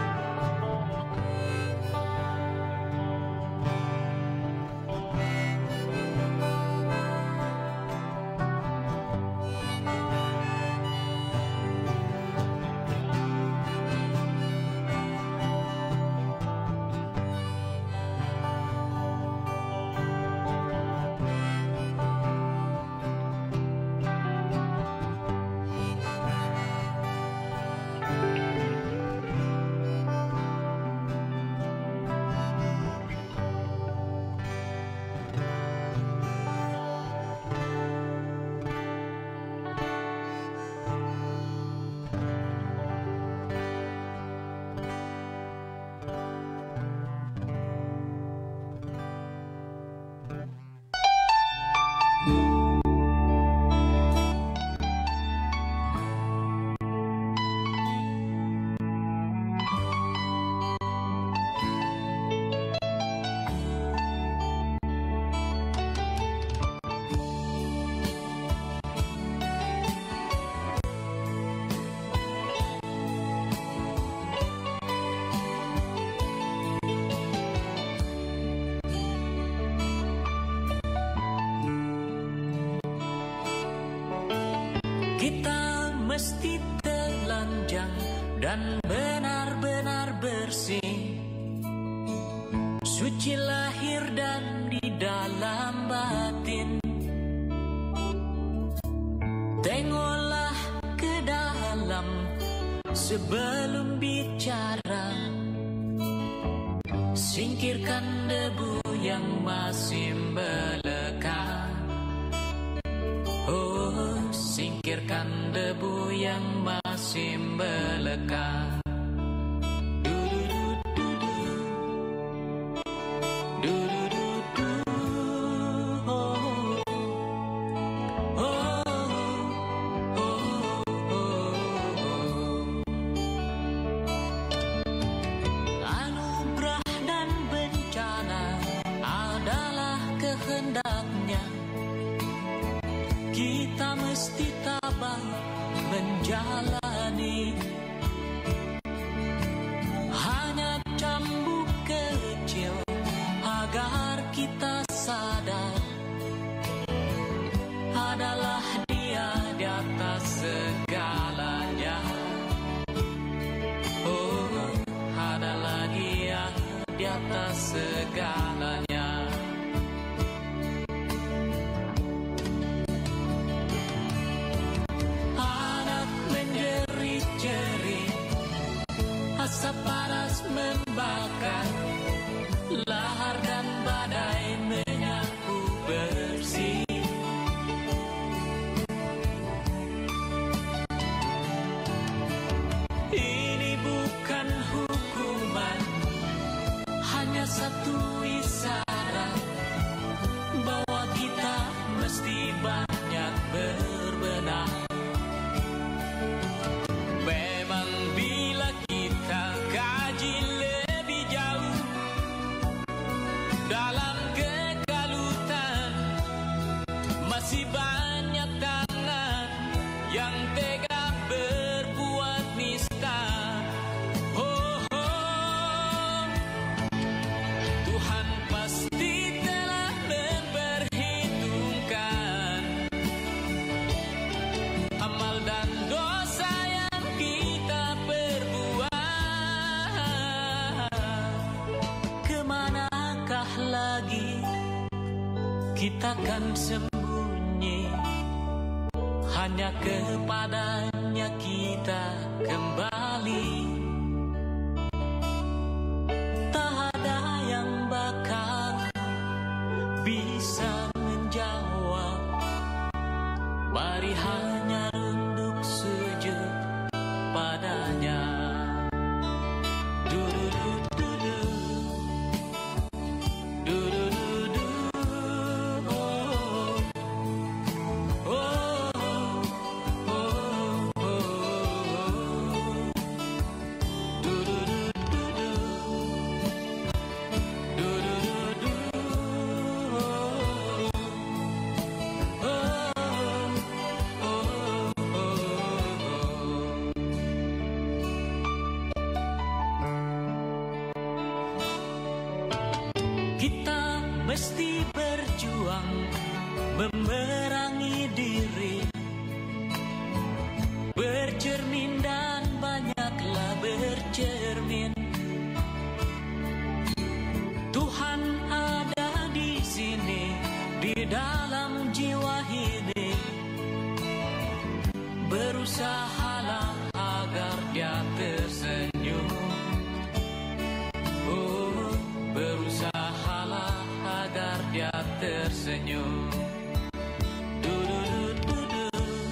Kita mesti telanjang dan benar-benar bersih, suci lahir dan di dalam batin. Tengoklah ke dalam sebelum bicara, singkirkan debu yang masih melekat. Oh, singkirkan debu yang masih melekat. Anugerah dan bencana adalah kehendaknya. Kita mesti tabah menjalani. berbenah. Memang bila kita kaji lebih jauh dalam kekalutan, masih banyak tangan yang tega berbuat nista. Oh, oh. Tuhan pasti telah memperhitungkan amal dan dosa yang kita perbuat. Kemanakah lagi kita kan sembunyi, hanya kepadanya kita kembali. Tak ada yang bakal bisa menjawab. Mari hanya tunduk sujud padanya. Du-du-du-du-du. Du-du-du-du. Oh. Oh. Oh. Oh. Du-du-du-du-du. Du-du-du-du. Kita mesti berjuang memerangi diri, bercermin dan banyaklah bercermin. Tuhan ada di sini, di dalam jiwa ini. Berusahalah agar dia tersenyum. Oh, berusahalah agar dia tersenyum. Du-du-du-du-du.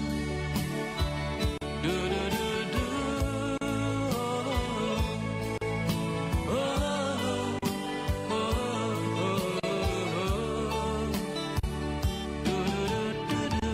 Du-du-du-du. Oh, oh, oh, oh, oh. Du-du-du-du-du.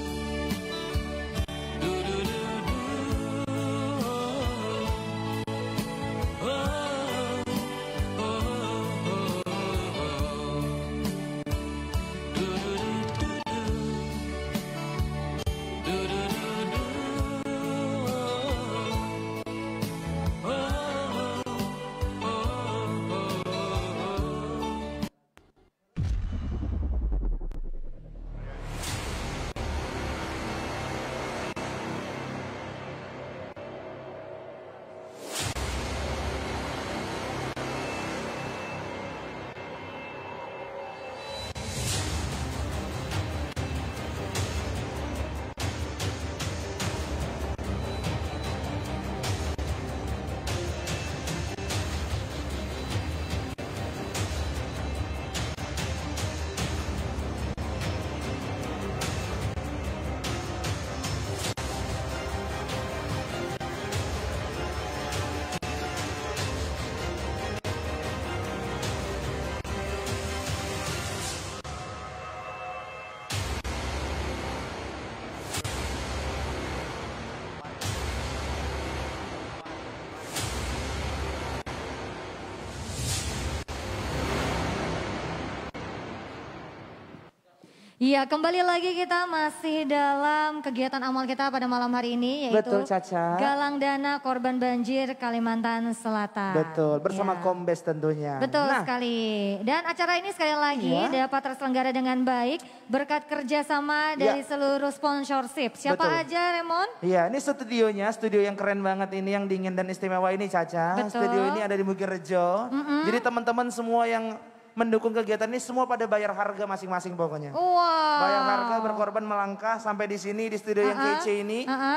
Iya, kembali lagi kita masih dalam kegiatan amal kita pada malam hari ini, yaitu Betul, Caca. Galang Dana Korban Banjir Kalimantan Selatan. Betul, bersama Ya. Kombes tentunya. Betul Nah, sekali. Dan acara ini sekali lagi Iya. dapat terselenggara dengan baik berkat kerjasama dari Ya. seluruh sponsorship. Siapa Betul. aja, Remon? Iya, ini studionya, studio yang keren banget ini, yang dingin dan istimewa ini, Caca. Betul. Studio ini ada di Mugirejo. Jadi teman-teman semua yang mendukung kegiatan ini semua pada bayar harga masing-masing pokoknya. Wow. Bayar harga, berkorban melangkah sampai di sini di studio yang Uh-uh. kece ini. Uh-uh.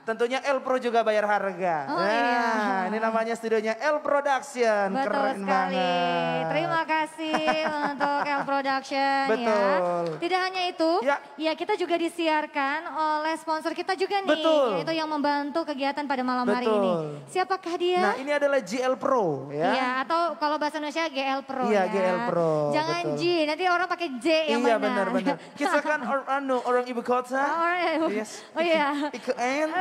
tentunya El Pro juga bayar harga. Oh, nah, iya. ini namanya studionya El Production. Betul Keren sekali. banget. Terima kasih untuk L Production Betul. ya. Tidak hanya itu, Ya. ya kita juga disiarkan oleh sponsor kita juga nih. Betul. Yaitu yang membantu kegiatan pada malam hari Betul. ini. Siapakah dia? Nah, ini adalah G L Pro ya. Iya, atau kalau bahasa Indonesia G L Pro Iya, ya. G L Pro, Jangan betul. G, nanti orang pakai J yang Iya mana. benar-benar. Kita kan or, anu, orang ibu kota. Oh, orang- Yes. oh iya. Ike en.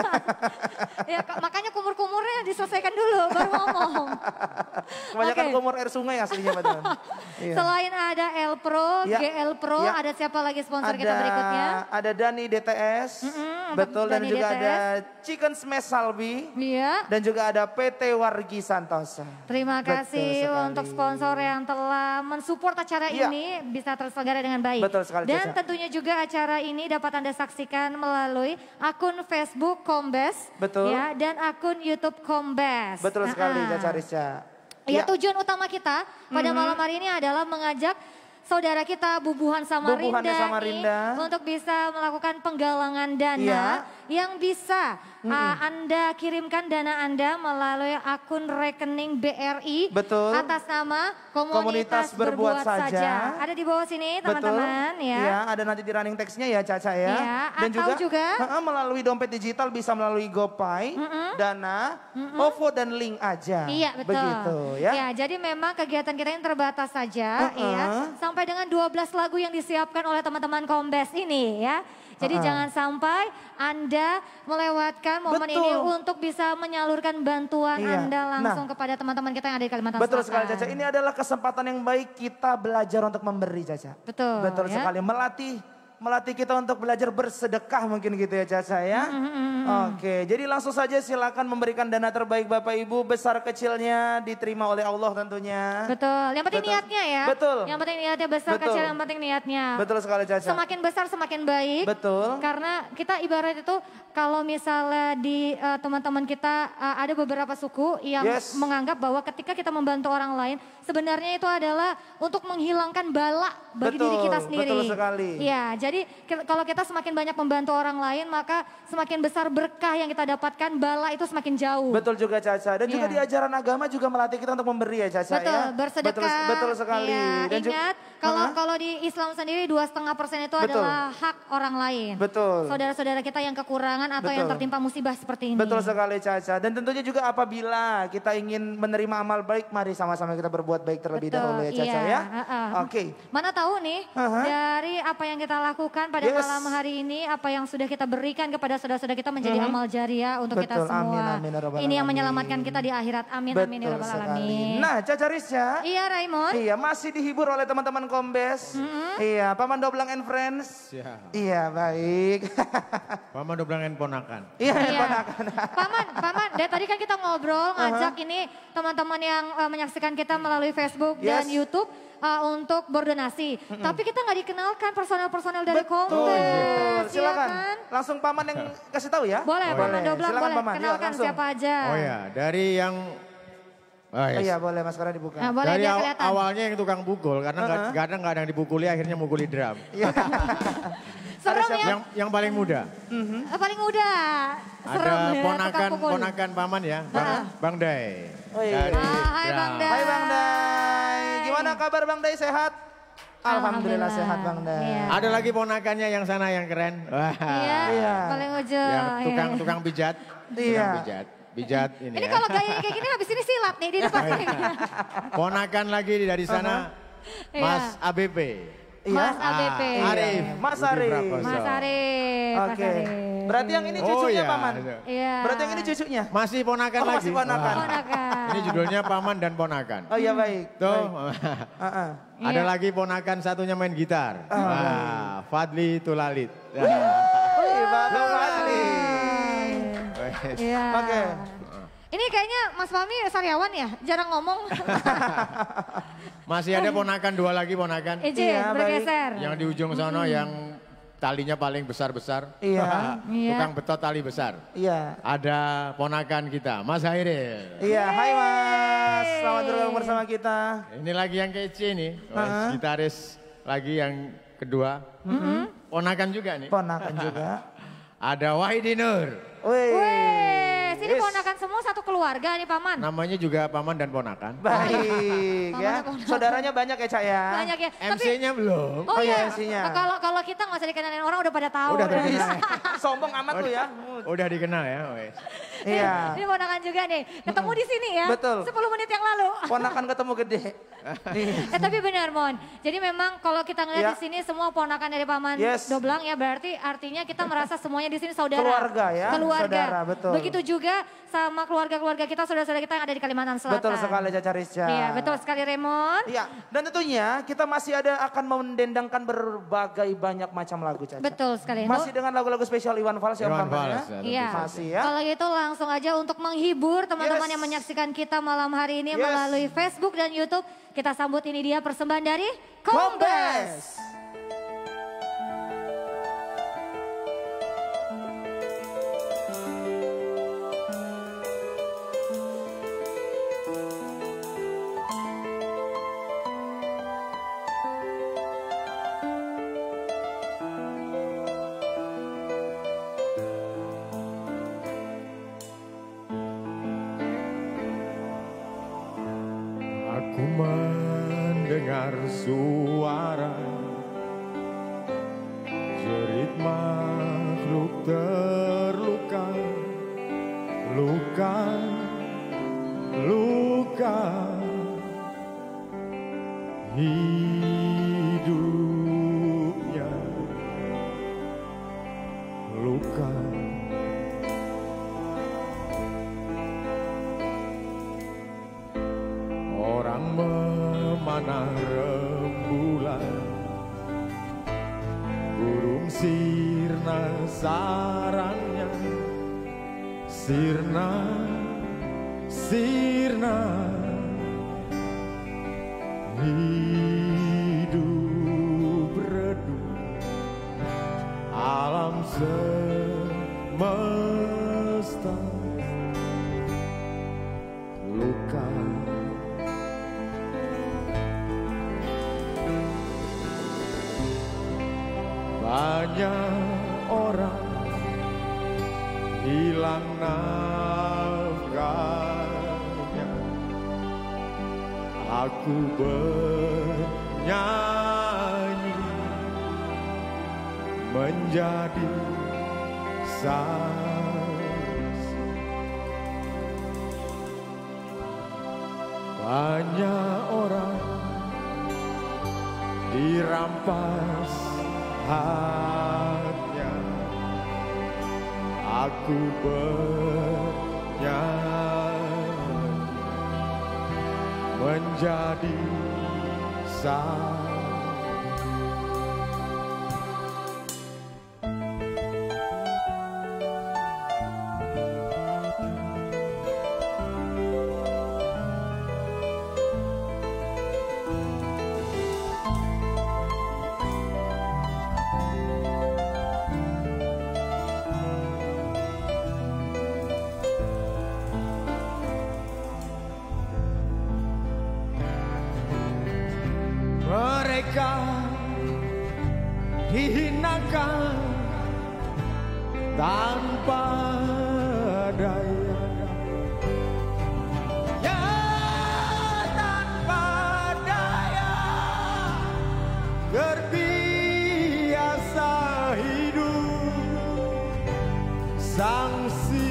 Ya, Kak, makanya kumur-kumurnya diselesaikan dulu baru ngomong. Kebanyakan Oke. kumur air sungai aslinya betul. Iya. Selain ada L Pro, Ya. G L Pro, Ya. ada siapa lagi sponsor Ada kita berikutnya? ada Dani D T S. Mm-mm, Betul dan Dani juga D T S. ada Chicken Smash Salbi. Iya. Dan juga ada P T Wargi Santosa. Terima Betul kasih sekali. untuk sponsor yang telah mensupport acara Iya. ini bisa terselenggara dengan baik. Betul sekali, Dan Caca. tentunya juga acara ini dapat Anda saksikan melalui akun Facebook Kombes. Betul. Ya, dan akun YouTube Kombes. Betul sekali Ah-ah. Caca Risca. Ya, Ya. tujuan utama kita pada malam hari ini adalah mengajak saudara kita Bubuhan Samarinda, Bubuhannya Samarinda. nih untuk bisa melakukan penggalangan dana Iya. yang bisa uh, Anda kirimkan dana Anda melalui akun rekening B R I Betul. atas nama Komunitas, Komunitas Berbuat, Berbuat Saja. Saja. Ada di bawah sini Betul. teman-teman ya. Iya, ada nanti di running text-nya ya Caca ya. Iya, Dan atau juga, juga- ha-ha, melalui dompet digital bisa melalui GoPay, Dana, OVO dan link aja. Iya betul. Begitu ya. Ya, jadi memang kegiatan kita ini terbatas saja Uh-uh. ya. Sampai dengan dua belas lagu yang disiapkan oleh teman-teman Kombes ini ya. Jadi Uh-uh. jangan sampai Anda melewatkan momen Betul. ini untuk bisa menyalurkan bantuan Iya. Anda langsung Nah. kepada teman-teman kita yang ada di Kalimantan Betul Selatan. sekali Caca, ini adalah kesempatan yang baik kita belajar untuk memberi Caca. Betul. Betul ya. sekali, melatih melatih kita untuk belajar bersedekah mungkin gitu ya Caca ya. Oke, jadi langsung saja silakan memberikan dana terbaik Bapak Ibu, besar kecilnya diterima oleh Allah tentunya. Betul. Yang penting Betul. niatnya ya. Betul. Yang penting niatnya besar Betul. kecil, yang penting niatnya. Betul sekali Caca. Semakin besar semakin baik. Betul. Karena kita ibarat itu kalau misalnya di eh, teman-teman kita eh, ada beberapa suku yang Yes. menganggap bahwa ketika kita membantu orang lain sebenarnya itu adalah untuk menghilangkan bala bagi Betul, diri kita sendiri. betul sekali. Iya, jadi ki- kalau kita semakin banyak membantu orang lain maka semakin besar berkah yang kita dapatkan, bala itu semakin jauh. Betul juga Caca. Dan juga Iya. di ajaran agama juga melatih kita untuk memberi ya Caca Betul, ya. bersedekah. Betul, betul sekali. Iya, Dan ju- ingat kalau Ha-ha. kalau di Islam sendiri dua setengah persen itu Betul. adalah hak orang lain. Betul. Saudara-saudara kita yang kekurangan atau yang Betul. tertimpa musibah seperti ini. Betul sekali Caca. Dan tentunya juga apabila kita ingin menerima amal baik, mari sama-sama kita berbuat baik terlebih Betul, dahulu ya Caca iya, ya. ha-ha. Oke. Mana tahu nih Aha. dari apa yang kita lakukan pada Yes. malam hari ini, apa yang sudah kita berikan kepada saudara-saudara kita menjadi amal jariah untuk kita Betul, amin, semua. amin, ya rabbal Ini yang alamin. menyelamatkan kita di akhirat. Amin, amin ya Betul rabbal sekali. alamin. Nah Caca Risca. Iya Raymond. Iya masih dihibur oleh teman-teman Kombes. Iya Paman Doblang and Friends. Siap. Iya baik. Paman doblangan ponakan. Iya Iya. ponakan. Paman, Paman, dari tadi kan kita ngobrol, ngajak Uh-huh. ini teman-teman yang eh, menyaksikan kita melalui Facebook dan Yes. YouTube eh, untuk berdonasi. Tapi kita nggak dikenalkan personel-personel dari Kombes, ya Silakan. kan? Langsung Paman yang kasih tahu ya. Boleh, Paman Doblang, Silakan, boleh Paman. Yuk, kenalkan langsung. siapa aja. Oh ya, dari yang Oh, Oh, yes. iya boleh maskernya dibuka. Nah, boleh Dari biar aw- kelihatan. awalnya yang tukang pukul karena nggak Uh-huh. kadang nggak ada yang dipukuli akhirnya mukuli drum. Iya. Serem ya, Yang yang paling muda Eh, paling muda. Serem ada ya, ponakan tukang pukul. ponakan paman ya, Bang, Bang Day. Oh, iya. Dari Ah, hai, drum. Bang Day. Hai Bang Day. Gimana kabar Bang Day sehat? Alhamdulillah, Alhamdulillah. sehat Bang Day. Iya. Ada lagi ponakannya yang sana yang keren. Wah. Iya, Iya. paling ujung. Yang tukang iya. tukang pijat. Iya. Tukang pijat. Pijat ini, Ini ya. kalau gaya kayak gini habis ini silat nih di depan saya. Ponakan lagi dari sana Iya. Mas A B P. Iya. Mas A B P. Ah, Arif. Mas Budi Arif. Prakoso. Mas Arif. Mas Oke. Arif. Berarti yang ini Oh, cucunya iya. Paman. Iya. Berarti yang ini cucunya. Masih ponakan Oh, lagi. masih ponakan. Wah. Ponakan. Ini judulnya Paman dan Ponakan. Oh iya baik. Tuh. Baik. Ah, ah. Ada Iya. lagi ponakan satunya main gitar. Oh, Wah, Fadli Tulalit. Oh iya Bang Fadli. Iya. Oke. Ini kayaknya Mas Fahmi sariawan ya, jarang ngomong. Masih ada ponakan, dua lagi ponakan. Izin, Iya, baik. bergeser. Yang di ujung sono yang talinya paling besar-besar. Iya. Iya. Tukang betot tali besar. Iya. Ada ponakan kita, Mas Hairil. Iya, hai Mas. Selamat bergabung bersama kita. Ini lagi yang kece nih, Mas, Uh-huh. gitaris lagi yang kedua. Ponakan juga nih. Ponakan juga. Ada Wahidi Nur. Wih. Wih, sini Yes. ponakan semua satu keluarga nih Paman. Namanya juga paman dan ponakan. Baik Paman ya. dan ponakan. Saudaranya banyak ya Cak ya. Banyak ya. Tapi M C-nya belum. oh Oh iya, iya, M C-nya. Nah, kalau kalau kita nggak usah dikenalin orang udah pada tahu. Udah terkenal. Sombong amat lu ya. Udah dikenal ya, wes. Iya. Ini ponakan juga nih. Ketemu di sini ya. Betul. sepuluh menit yang lalu. Ponakan ketemu gede. Nih. Eh tapi benar Mon. Jadi memang kalau kita ngeliat Ya. di sini semua ponakan dari Paman Yes. Doblang ya berarti artinya kita merasa semuanya di sini saudara. Keluarga ya, Keluarga. saudara, betul. Begitu juga sama keluarga-keluarga kita, saudara-saudara kita yang ada di Kalimantan Selatan. Betul sekali Caca Rizka. Iya, betul sekali Raymond. Iya, dan tentunya kita masih ada akan mendendangkan berbagai banyak macam lagu Caca. Betul sekali. Masih dengan lagu-lagu spesial Iwan Fals ya Iwan Paman ya? Fals, ya. Iya. Masih ya. Kalau gitu langsung aja untuk menghibur teman-teman Yes. yang menyaksikan kita malam hari ini Yes. melalui Facebook dan YouTube. Kita sambut ini dia persembahan dari Kombes. Kombes. Aku mendengar suara jerit makhluk terluka, luka, luka, hidupnya luka. Orang memanah rembulan, burung sirna sarangnya, sirna, sirna, hidup redup, alam semesta luka. Banyak orang hilang nafkahnya. Aku bernyanyi menjadi saksi. Banyak orang dirampas hanya, aku bernyanyi menjadi saksi. Mereka dihinakan tanpa daya, ya tanpa daya, terbiasa hidup sanksi.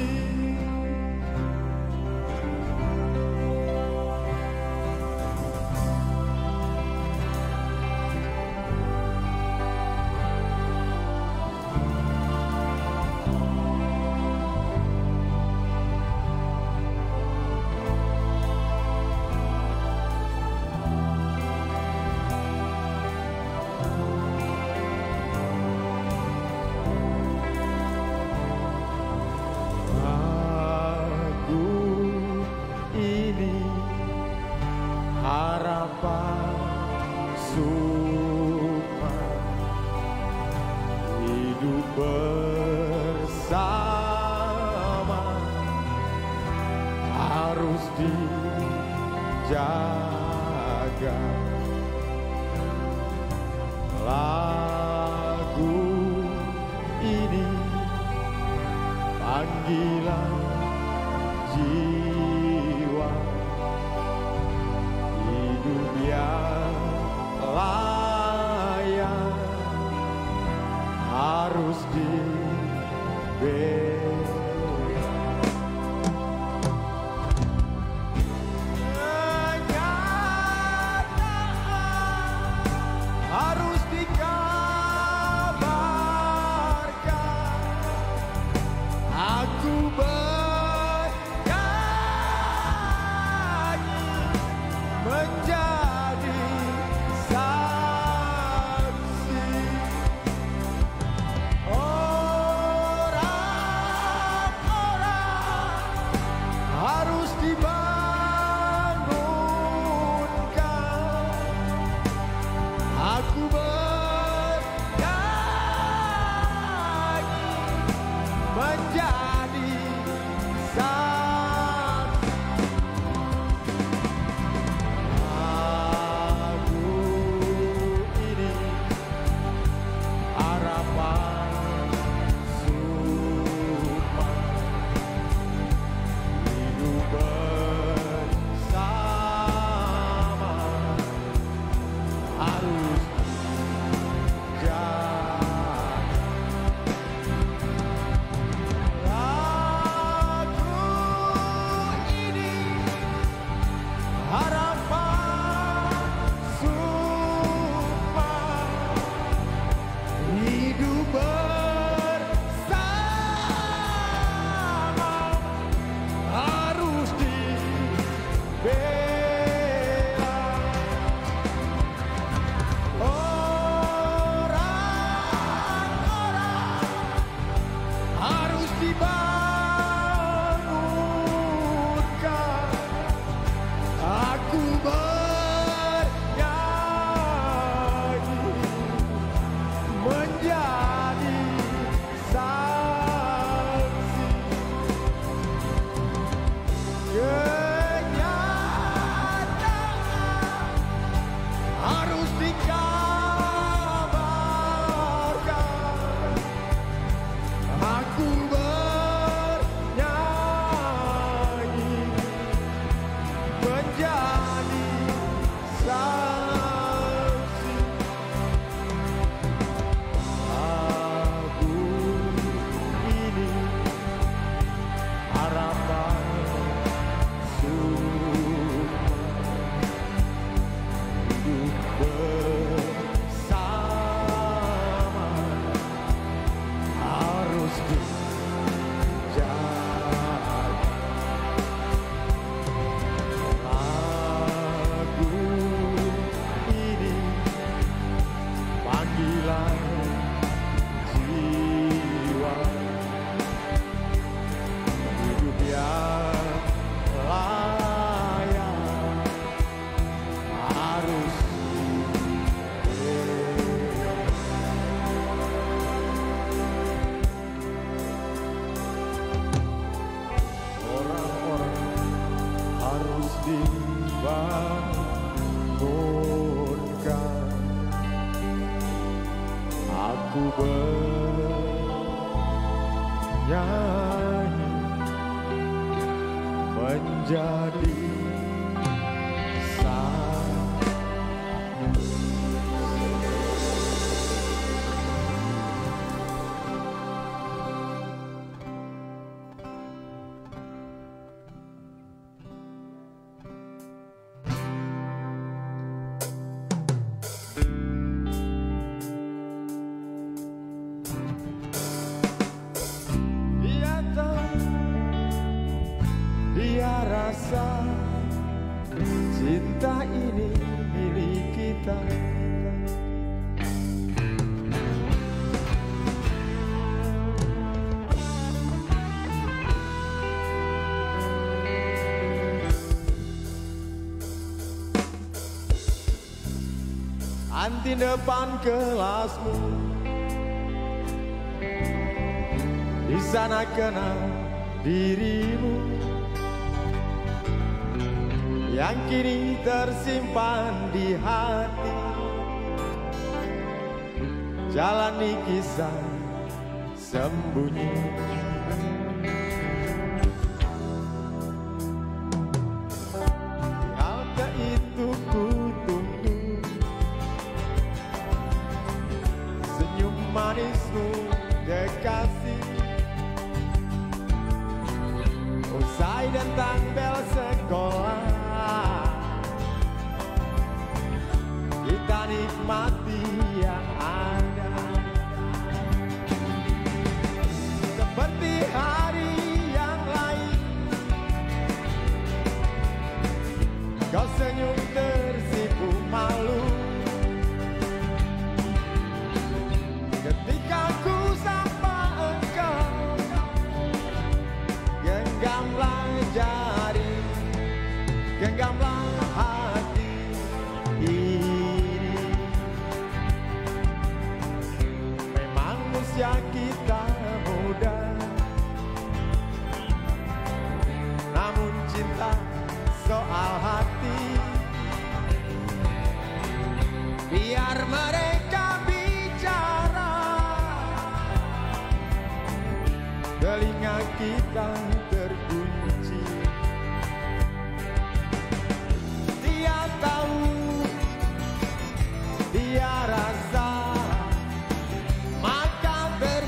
bersama harus dijaga. Lagu ini panggilan jiwa, hidup yang layak harus dibela. Harus dikabarkan, aku bernyanyi menjadi saksi. Orang-orang harus dibangunkan, aku bernyanyi menjadi saksi. Lagu ini harapan supaya hidup bersama harus lagu ini harapan supaya hidup bersama harus dibela. Orang-orang harus dibangunkan, aku bernyanyi menjadi saksi. Kenyataan harus dikabarkan, aku bernyanyi menjadi saksi. Lagu ini harapan hidup bersama harus dijaga. Lagu ini panggilan jiwa, hidup yang layak harus orang-orang harus dibangunkan, aku bernyanyi menjadi saksi. Dia tahu, dia rasa cinta ini milik kita. Anti depan kelasmu, di sana kenal dirimu yang kini tersimpan di hati. Jalani kisah sembunyi Hai tentang bel sekolah, kita nikmati yang ada. Seperti hari yang lain, kau senyum tersipu malu ketika ku sapa engkau. Genggamlah jari, genggamlah hati ini. Memang usia kita muda, namun cinta soal hati. Biar mereka bicara, telinga kita terkunci. Dia tahu, dia rasa, maka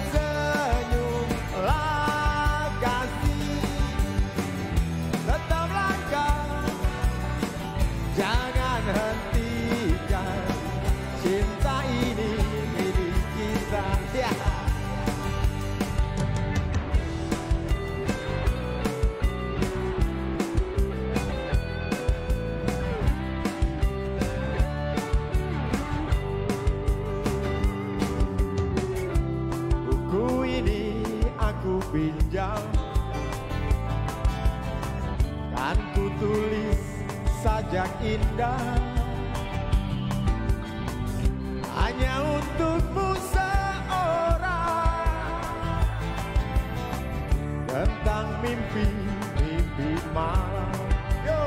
tersenyumlah kasih. Tetap langkah, jangan hentikan, cinta ini milik kita. Ya. Buku ini aku pinjam, kan ku tulis sajak indah, hanya untukmu seorang, tentang mimpi-mimpi malam. Yo.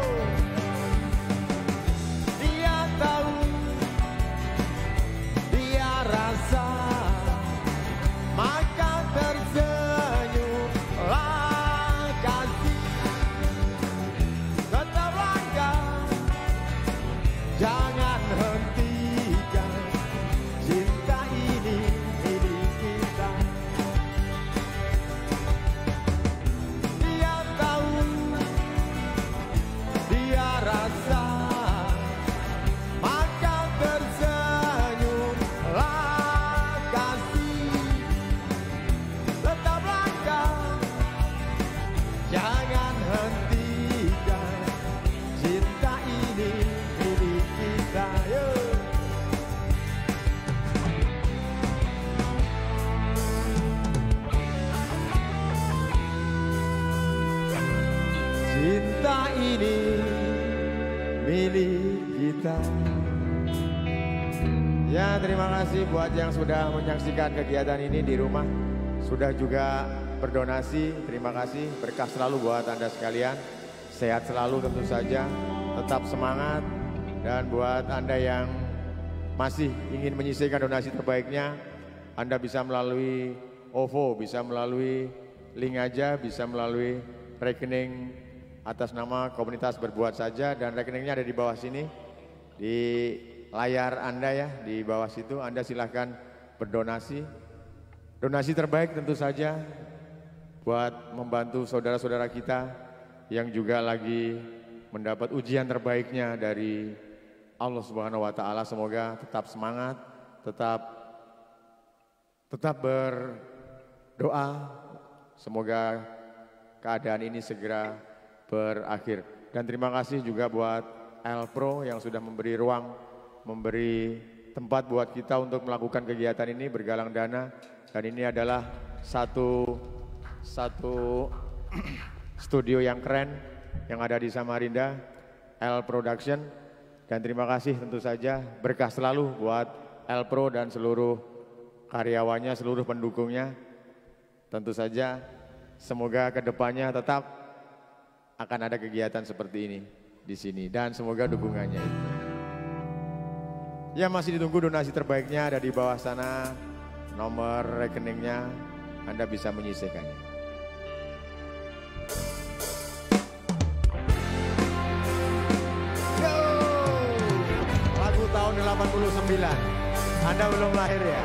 Dia tahu, dia rasa, maka tersenyumlah kasih. Tetap langkah, jangan hentikan, cinta ini milik kita. Dia tahu, dia rasa, maka tersenyumlah kasih. Tetap langkah, jangan hentikan, cinta ini milik kita. Yo. Cinta ini milik kita. Ya, terima kasih buat yang sudah menyaksikan kegiatan ini di rumah. Sudah juga berdonasi, terima kasih. Berkah selalu buat Anda sekalian. Sehat selalu tentu saja, tetap semangat. Dan buat Anda yang masih ingin menyisihkan donasi terbaiknya, Anda bisa melalui O V O, bisa melalui link aja, bisa melalui rekening atas nama komunitas Berbuat Saja, dan rekeningnya ada di bawah sini, di layar Anda ya, di bawah situ. Anda silahkan berdonasi. Donasi terbaik tentu saja buat membantu saudara-saudara kita yang juga lagi mendapat ujian terbaiknya dari Allah Subhanahu wa taala. Semoga tetap semangat, tetap tetap berdoa. Semoga keadaan ini segera berakhir. Dan terima kasih juga buat Elpro yang sudah memberi ruang, memberi tempat buat kita untuk melakukan kegiatan ini, bergalang dana. Dan ini adalah satu satu studio yang keren yang ada di Samarinda, L Production. Dan terima kasih tentu saja, berkah selalu buat Elpro dan seluruh karyawannya, seluruh pendukungnya. Tentu saja semoga kedepannya tetap akan ada kegiatan seperti ini di sini, dan semoga dukungannya itu. Ya, masih ditunggu donasi terbaiknya, ada di bawah sana nomor rekeningnya, Anda bisa menyisihkannya. Yo, lagu tahun delapan puluh sembilan, Anda belum lahir ya?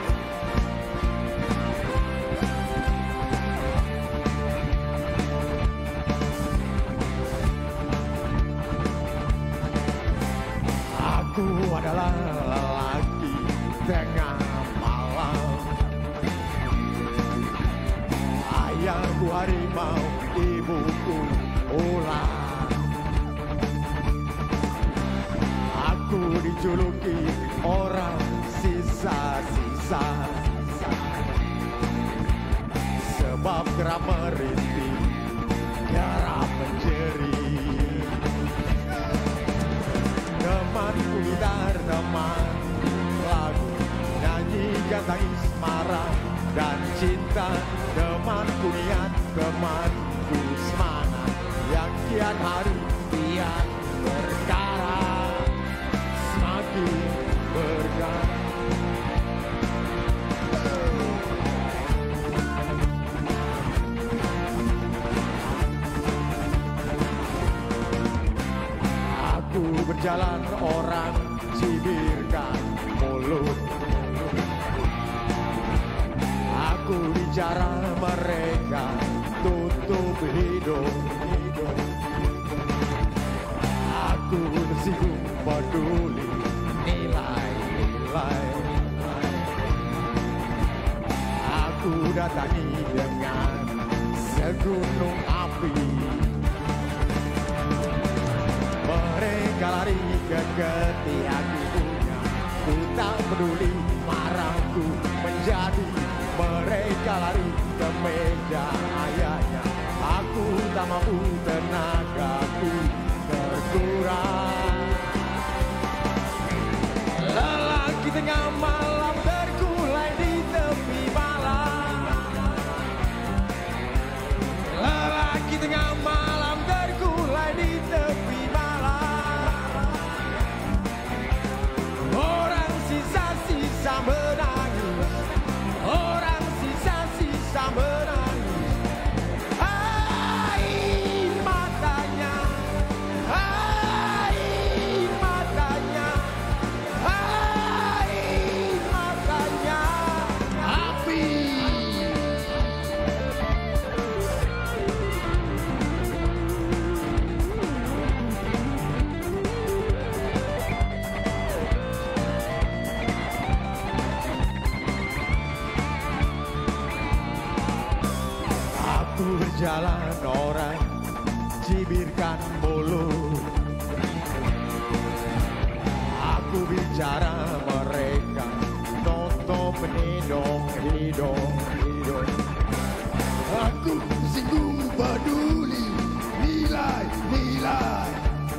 ayahku harimau, ibuku ular. Aku dijuluki orang sisa-sisa, sebab kerap merintih, kerap menjerit. Temanku gitar, teman lagu, nyanyikan tangis marah dan cinta. Temanku niat, temanku semangat, yang kian hari kian berkarat, semakin bergerak. Aku berjalan, orang cibirkan mulut. Aku bicara, mereka tutup hidung. Aku tersinggung, peduli nilai-nilai. Aku datangi dengan segunung api. Mereka lari ke ketiak ibunya, ku tak peduli, marahku menjadi. Mereka lari ke meja ayahnya, aku tak mampu, tenagaku berkurang. Lelaki tengah malam terkulai di tepi malam. Lelaki tengah malam terkulai di tepi malam. Orang sisa-sisa menangis, orang sisa-sisa menangis. Air matanya, air matanya, air matanya, api. Aku berjalan, orang cibirkan mulut. Aku bicara, mereka tutup hidung, hidung, hidung. Aku singgung, peduli nilai-nilai.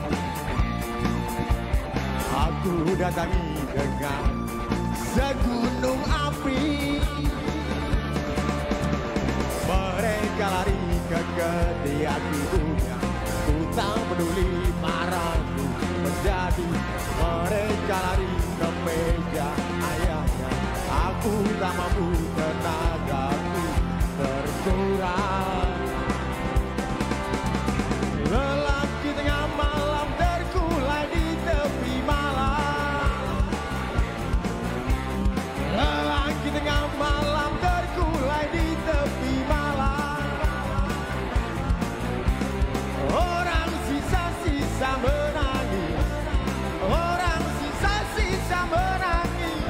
Aku datangi dengan segunung api. Mereka lari ke ketiak ibunya, ku tak peduli, marahku menjadi. Mereka lari ke meja ayahnya, aku tak mampu, tenagaku berkurang. Lelaki tengah malam terkulai di tepi malam. Lelaki tengah malam terkulai di tepi malam. Orang sisa-sisa menangis, orang sisa-sisa menangis.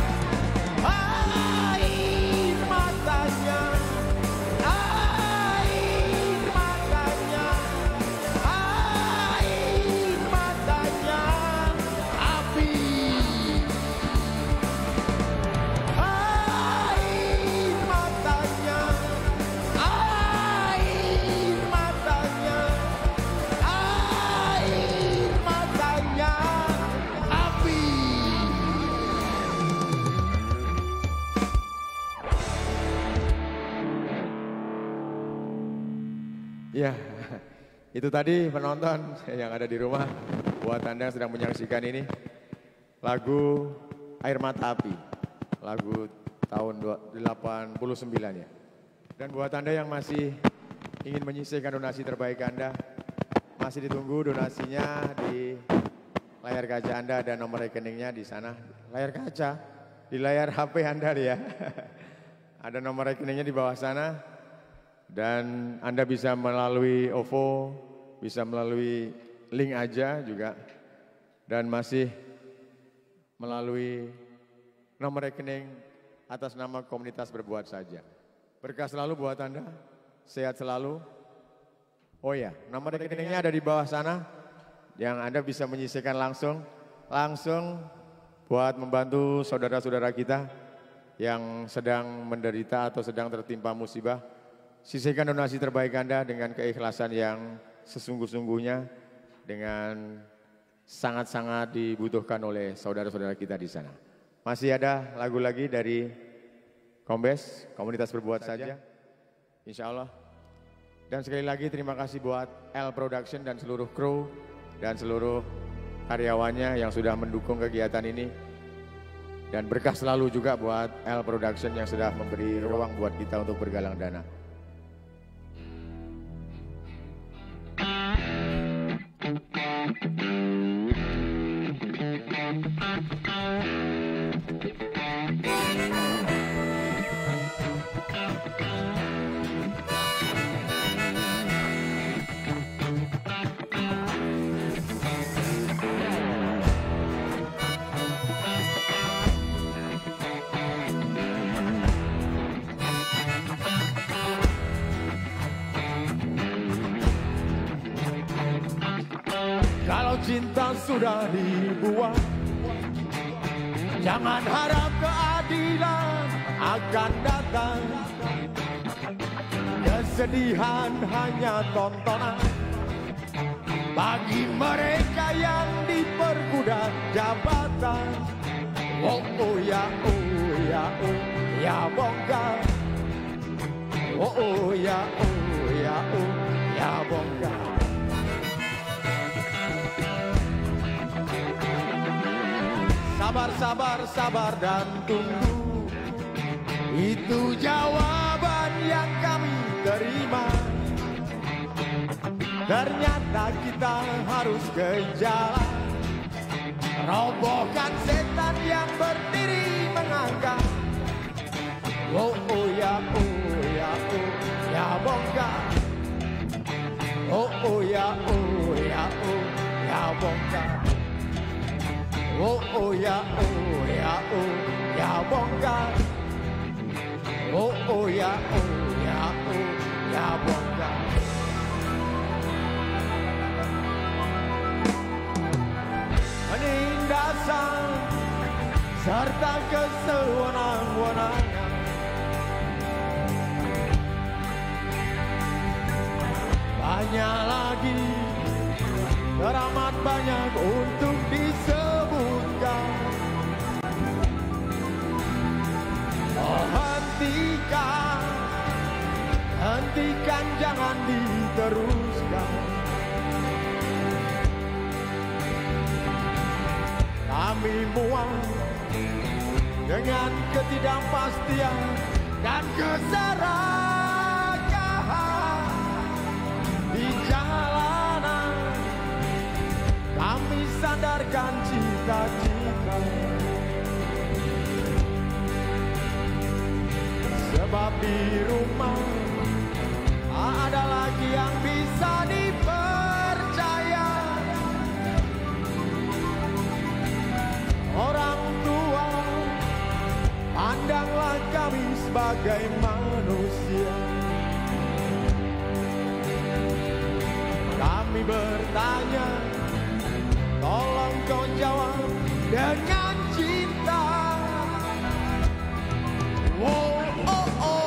Air matanya, air matanya, air matanya, api. Air matanya, air matanya, air matanya, api. Ya, itu tadi penonton yang ada di rumah, buat Anda yang sedang menyaksikan ini, lagu Air Mata Api, lagu tahun delapan puluh sembilan ya. Dan buat Anda yang masih ingin menyisihkan donasi terbaik Anda, masih ditunggu donasinya di layar kaca Anda, ada nomor rekeningnya di sana. Layar kaca, di layar H P Anda ya. Ada nomor rekeningnya di bawah sana. Dan Anda bisa melalui O V O, bisa melalui link aja juga. Dan masih melalui nomor rekening atas nama komunitas Berbuat Saja. Berkah selalu buat Anda. sehat selalu. Oh ya, nomor rekeningnya ada di bawah sana, yang Anda bisa menyisihkan langsung, langsung buat membantu saudara-saudara kita yang sedang menderita atau sedang tertimpa musibah. Sisihkan donasi terbaik Anda dengan keikhlasan yang sesungguh-sungguhnya, dengan sangat-sangat dibutuhkan oleh saudara-saudara kita di sana. Masih ada lagu lagi dari Kombes, Komunitas Berbuat Saja, insya Allah. Dan sekali lagi terima kasih buat L Production dan seluruh kru dan seluruh karyawannya yang sudah mendukung kegiatan ini. Dan berkah selalu juga buat L Production yang sudah memberi ruang buat kita untuk bergalang dana. Kalau cinta sudah dibuat, jangan harap keadilan akan datang. Kesedihan hanya tontonan bagi mereka yang diperbudak jabatan. Oh oh ya oh ya oh ya bongkar. Oh oh ya oh ya oh ya bongkar. Sabar, sabar, sabar dan tunggu, itu jawaban yang kami terima. Ternyata kita harus ke jalan, robohkan setan yang berdiri mengangkat. Oh oh ya oh ya oh ya bongkar. Oh oh ya oh ya oh ya bongkar. Oh oh ya oh ya oh ya bongkar. Oh oh ya oh ya oh ya bongkar. Penindasan serta kesewenang-wenangan, banyak lagi, teramat banyak untuk disebutkan. Oh hentikan, hentikan jangan diteruskan. Kami muak dengan ketidakpastian dan keserakahan di jalanan. Kami sandarkan cita-cita, sebab di rumah tak ada lagi yang bisa dipercaya. Orang tua, pandanglah kami sebagai manusia. Kami bertanya, tolong kau jawab dengan cinta. Oh, oh, oh.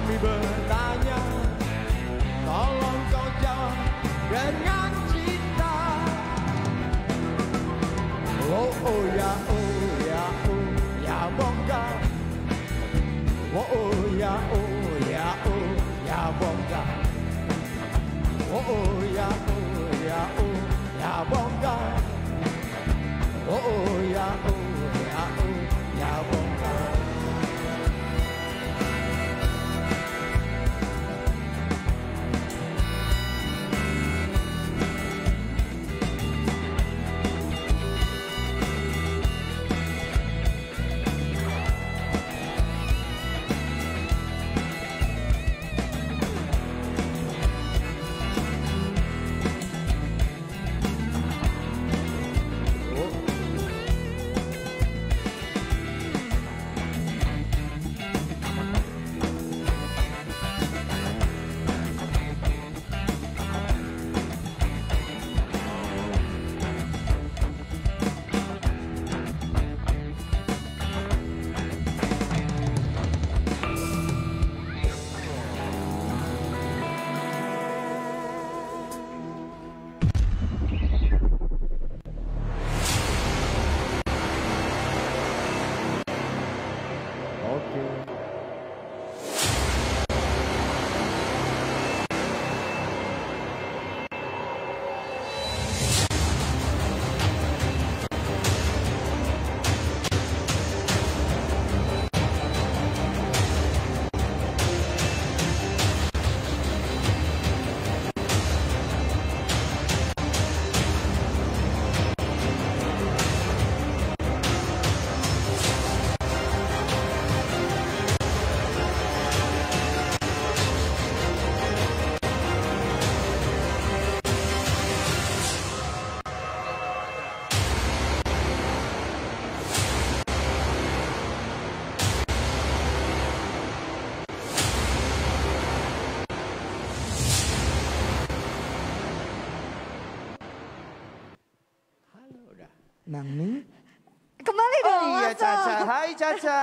kami bertanya, tolong kau jawab dengan cinta. Oh oh ya oh ya oh ya bongga. Oh oh ya oh ya oh ya bongga. Oh oh ya oh ya oh ya bongga. Oh oh ya oh ya oh ya bongga. Nangning. Kembali dong, Oh iya masuk. Caca, hai Caca.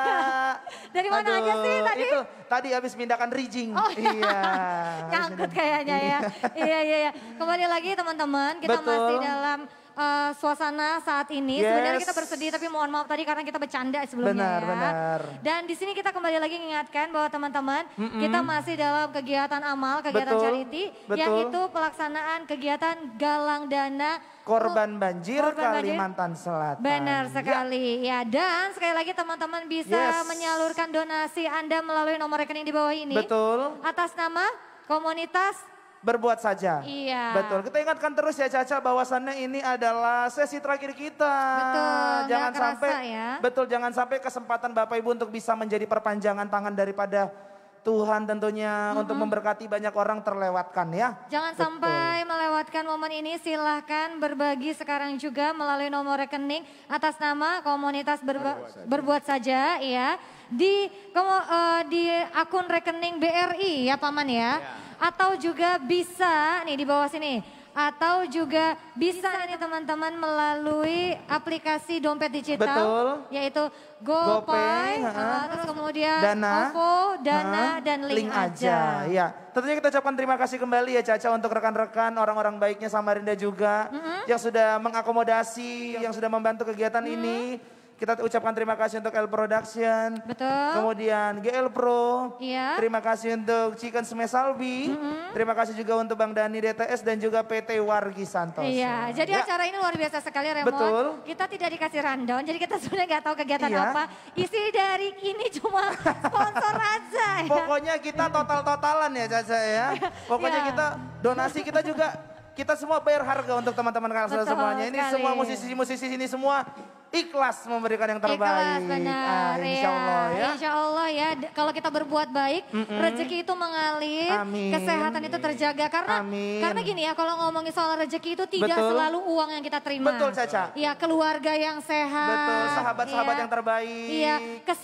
Dari mana Aduh, aja sih tadi? Itu tadi habis pindahkan rijing. Oh, iya. Nyangkut kayaknya ya. Iya, iya, iya. Kembali lagi teman-teman, kita Betul. masih dalam uh, suasana saat ini. Yes. Sebenarnya kita bersedih tapi mohon maaf tadi karena kita bercanda sebelumnya Benar, ya. benar. Dan di sini kita kembali lagi mengingatkan bahwa teman-teman, kita masih dalam kegiatan amal, kegiatan Betul, charity, betul. yaitu pelaksanaan kegiatan galang dana Korban banjir Korban banjir. Kalimantan Selatan. Benar Ya. sekali. Ya, dan sekali lagi teman-teman bisa Yes. menyalurkan donasi Anda melalui nomor rekening di bawah ini. Betul. Atas nama komunitas. Berbuat saja. Iya. Betul. Kita ingatkan terus ya Caca bahwasannya ini adalah sesi terakhir kita. Betul, Jangan nggak kerasa sampai ya. betul jangan sampai kesempatan Bapak Ibu untuk bisa menjadi perpanjangan tangan daripada Tuhan tentunya untuk memberkati banyak orang terlewatkan ya. Jangan sampai melewatkan momen ini, silahkan berbagi sekarang juga melalui nomor rekening atas nama komunitas berba- berbuat saja ya. Di komo- eh, di akun rekening B R I ya Paman ya. Atau juga bisa nih di bawah sini. Atau juga bisa nih teman-teman melalui aplikasi dompet digital. Betul. Yaitu GoPay, GoPay, ha. eh, terus kemudian Dana, OVO, Dana, Ha, dan link, aja. Ya, tentunya kita ucapkan terima kasih kembali ya Caca untuk rekan-rekan orang-orang baiknya Samarinda juga yang sudah mengakomodasi, yang sudah membantu kegiatan ini. Kita ucapkan terima kasih untuk L Production. Betul. Kemudian G L Pro. Iya. Terima kasih untuk Chicken Smash Salvi. Terima kasih juga untuk Bang Dani D T S dan juga P T Wargi Santoso. Iya, jadi Ya. acara ini luar biasa sekali Remon. Betul. Kita tidak dikasih rundown, jadi kita sebenarnya nggak tahu kegiatan Iya. apa. Isi dari ini cuma sponsor aja ya. Pokoknya kita total-totalan ya Caca ya. Pokoknya Ya. kita donasi kita juga kita semua bayar harga untuk teman-teman kalian Betul semuanya. Ini sekali. semua musisi-musisi ini semua ikhlas memberikan yang terbaik. Ikhlas benar, Ah, insya ya. Allah ya. Insya Allah ya, D- kalau kita berbuat baik, rezeki itu mengalir, Amin. kesehatan itu terjaga. Karena Amin. karena gini ya, kalau ngomongin soal rezeki itu tidak Betul. selalu uang yang kita terima. Betul, Caca. Iya, keluarga yang sehat. Betul, sahabat-sahabat iya. yang terbaik. Iya,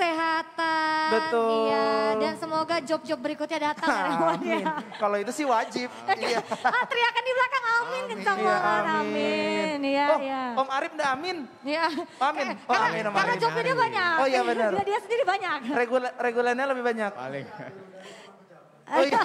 kesehatan. Betul. Iya, dan semoga job-job berikutnya datang ya, Remon, Amin. ya. Kalau itu sih wajib. Iya. Ah, teriakan di belakang amin kencang Iya, banget. Amin. Iya, oh, iya. Om Arif udah amin. Iya. Amin. Eh, Oh, karena, amin, Om karena Arif. jobnya dia banyak. Oh, iya, benar. Dia, dia sendiri banyak. Regula regulernya lebih banyak. Paling. Oh iya.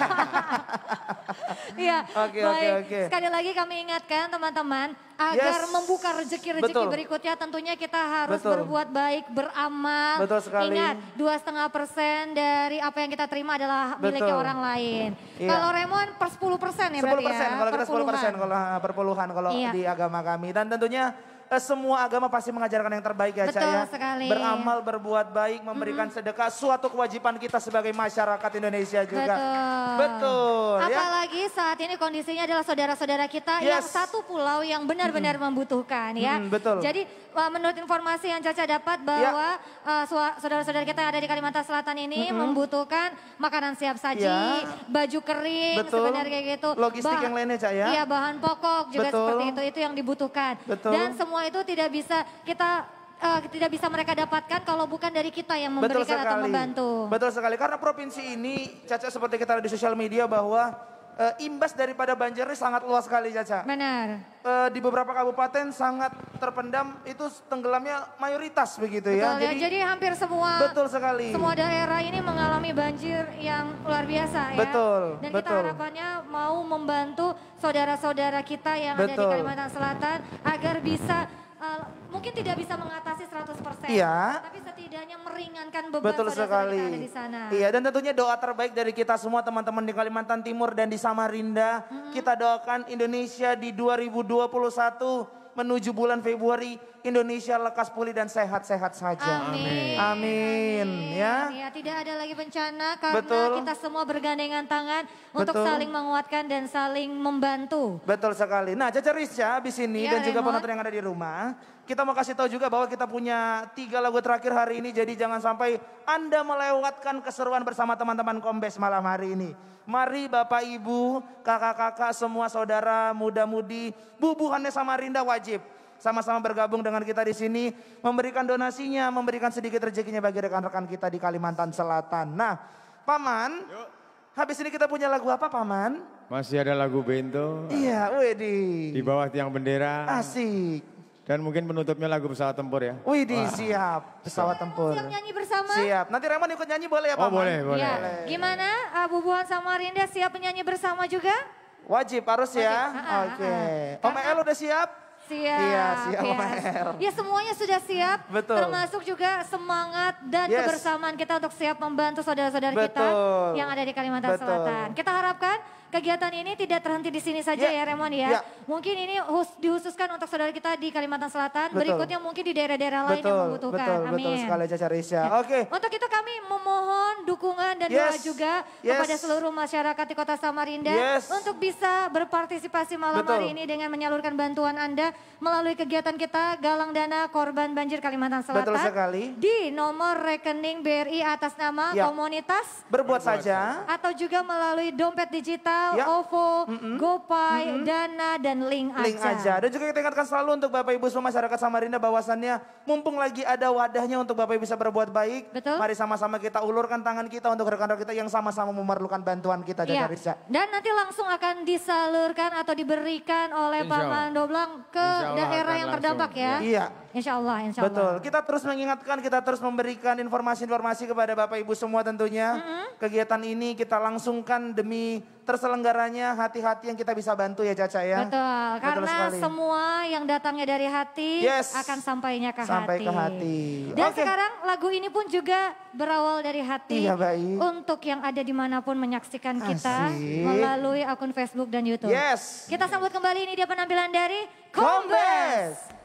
Iya, Oke, baik. oke, oke. Sekali lagi kami ingatkan teman-teman agar Yes. membuka rezeki-rezeki Betul. berikutnya tentunya kita harus Betul. berbuat baik, beramal. Betul sekali. Ingat, dua setengah persen dari apa yang kita terima adalah miliknya Betul. orang lain. Iya. Kalau Raymond per sepuluh persen ya sepuluh berarti persen ya? kalau kita sepuluh persen Perpuluhan. kalau ah, perpuluhan kalau Iya. di agama kami. Dan tentunya eh, semua agama pasti mengajarkan yang terbaik ya Cak Betul ya. sekali. Beramal, berbuat baik, memberikan sedekah suatu kewajiban kita sebagai masyarakat Indonesia juga. Betul. Betul ya. Apalagi saat ini kondisinya adalah saudara-saudara kita yang Yes. satu pulau yang benar-benar membutuhkan ya. Mm, betul. Ya. Jadi uh, menurut informasi yang Caca dapat bahwa uh, sua- saudara-saudara kita yang ada di Kalimantan Selatan ini membutuhkan makanan siap saji, Ya. baju kering Betul. sebenarnya kayak gitu. Logistik yang lainnya, Cak, ya. Iya, bahan pokok juga Betul. seperti itu itu yang dibutuhkan. Betul. Dan semua itu tidak bisa kita uh, tidak bisa mereka dapatkan kalau bukan dari kita yang Betul memberikan atau sekali. membantu. Betul sekali. Karena provinsi ini, Caca seperti kita lihat di sosial media bahwa eh, imbas daripada banjir ini sangat luas sekali Caca. Benar. Eh, di beberapa kabupaten sangat terpendam, itu tenggelamnya mayoritas begitu ya. Betul ya, jadi hampir semua betul sekali. semua daerah ini mengalami banjir yang luar biasa ya. Betul, Dan kita betul. harapannya mau membantu saudara-saudara kita yang ada di Betul. Kalimantan Selatan agar bisa uh, mungkin tidak bisa mengatasi seratus persen. Iya. Tapi setidaknya meringankan beban Betul saudara-saudara sekali. kita ada di sana. Iya, dan tentunya doa terbaik dari kita semua teman-teman di Kalimantan Timur dan di Samarinda. Kita doakan Indonesia di dua ribu dua puluh satu menuju bulan Februari, Indonesia lekas pulih dan sehat-sehat saja. Amin. Amin, ya. Ya, tidak ada lagi bencana karena Betul. kita semua bergandengan tangan untuk Betul. saling menguatkan dan saling membantu. Betul sekali. Nah, Caca Rizka habis ini Iya, dan juga Raymond. penonton yang ada di rumah, kita mau kasih tahu juga bahwa kita punya tiga lagu terakhir hari ini. Jadi jangan sampai Anda melewatkan keseruan bersama teman-teman Kombes malam hari ini. Mari Bapak Ibu, kakak-kakak, semua saudara, muda-mudi, bubuhannya Samarinda wajib sama-sama bergabung dengan kita di sini, memberikan donasinya, memberikan sedikit rezekinya bagi rekan-rekan kita di Kalimantan Selatan. Nah, Paman, habis ini kita punya lagu apa, Paman? Masih ada lagu Bento Iya, Wedi. di bawah tiang bendera. Asik. Dan mungkin penutupnya lagu pesawat tempur ya. Widih, siap. Pesawat tempur. Siap nyanyi bersama? Siap. Nanti Raymond ikut nyanyi boleh ya, Oh Paman? boleh, boleh. Ya. Gimana uh, Bubuhan Samarinda siap menyanyi bersama juga? Wajib, harus ya. Wajib. Ah, ah, Oke. ah. Om El udah siap? Siap. Iya, siap, ya. Mer. Ya semuanya sudah siap. Betul. Termasuk juga semangat dan Yes. kebersamaan kita untuk siap membantu saudara-saudara kita Betul. yang ada di Kalimantan Betul. Selatan. Kita harapkan kegiatan ini tidak terhenti di sini saja Ya. ya Raymond ya. Ya. Mungkin ini hus- dihususkan untuk saudara kita di Kalimantan Selatan. Betul. Berikutnya mungkin di daerah-daerah lain yang Betul, membutuhkan. betul, Amin. betul sekali Caca Risha. Ya. Oke. Untuk itu kami memohon dukungan dan doa Yes. juga Yes. kepada seluruh masyarakat di Kota Samarinda Yes. untuk bisa berpartisipasi malam Betul. hari ini dengan menyalurkan bantuan Anda melalui kegiatan kita Galang Dana Korban Banjir Kalimantan Selatan. Betul sekali. Di nomor rekening B R I atas nama Ya. komunitas Berbuat saja. atau juga melalui dompet digital, Ya. OVO, GoPay, Dana, dan link, Link aja. Dan juga kita ingatkan selalu untuk Bapak Ibu semua masyarakat Samarinda bahwasannya mumpung lagi ada wadahnya untuk Bapak Ibu bisa berbuat baik. Betul. Mari sama-sama kita ulurkan tangan kita untuk rekan-rekan kita yang sama-sama memerlukan bantuan kita Caca Iya. Risha. Dan nanti langsung akan disalurkan atau diberikan oleh Insya Pak Allah. Mandoblang ke Insya Allah daerah akan yang terdampak langsung, ya. Iya. Insya Allah, insya Betul. Allah. Kita terus mengingatkan, kita terus memberikan informasi-informasi kepada Bapak Ibu semua tentunya. Kegiatan ini kita langsungkan demi terselenggaranya hati-hati yang kita bisa bantu ya Caca ya. Betul, karena sekali. semua yang datangnya dari hati Yes. akan sampainya ke Sampai hati. ke hati. Dan Oke. sekarang lagu ini pun juga berawal dari hati. Iya, baik. Untuk yang ada dimanapun menyaksikan kita Asik. melalui akun Facebook dan YouTube. Yes. Kita sambut kembali, ini dia penampilan dari Kombes. Kombes.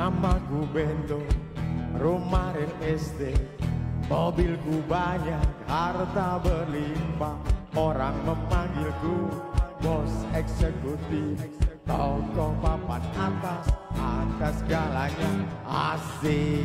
Namaku Bento, rumah real estate, mobilku banyak, harta berlimpah. Orang memanggilku bos eksekutif, toko papan atas, atas segalanya asik.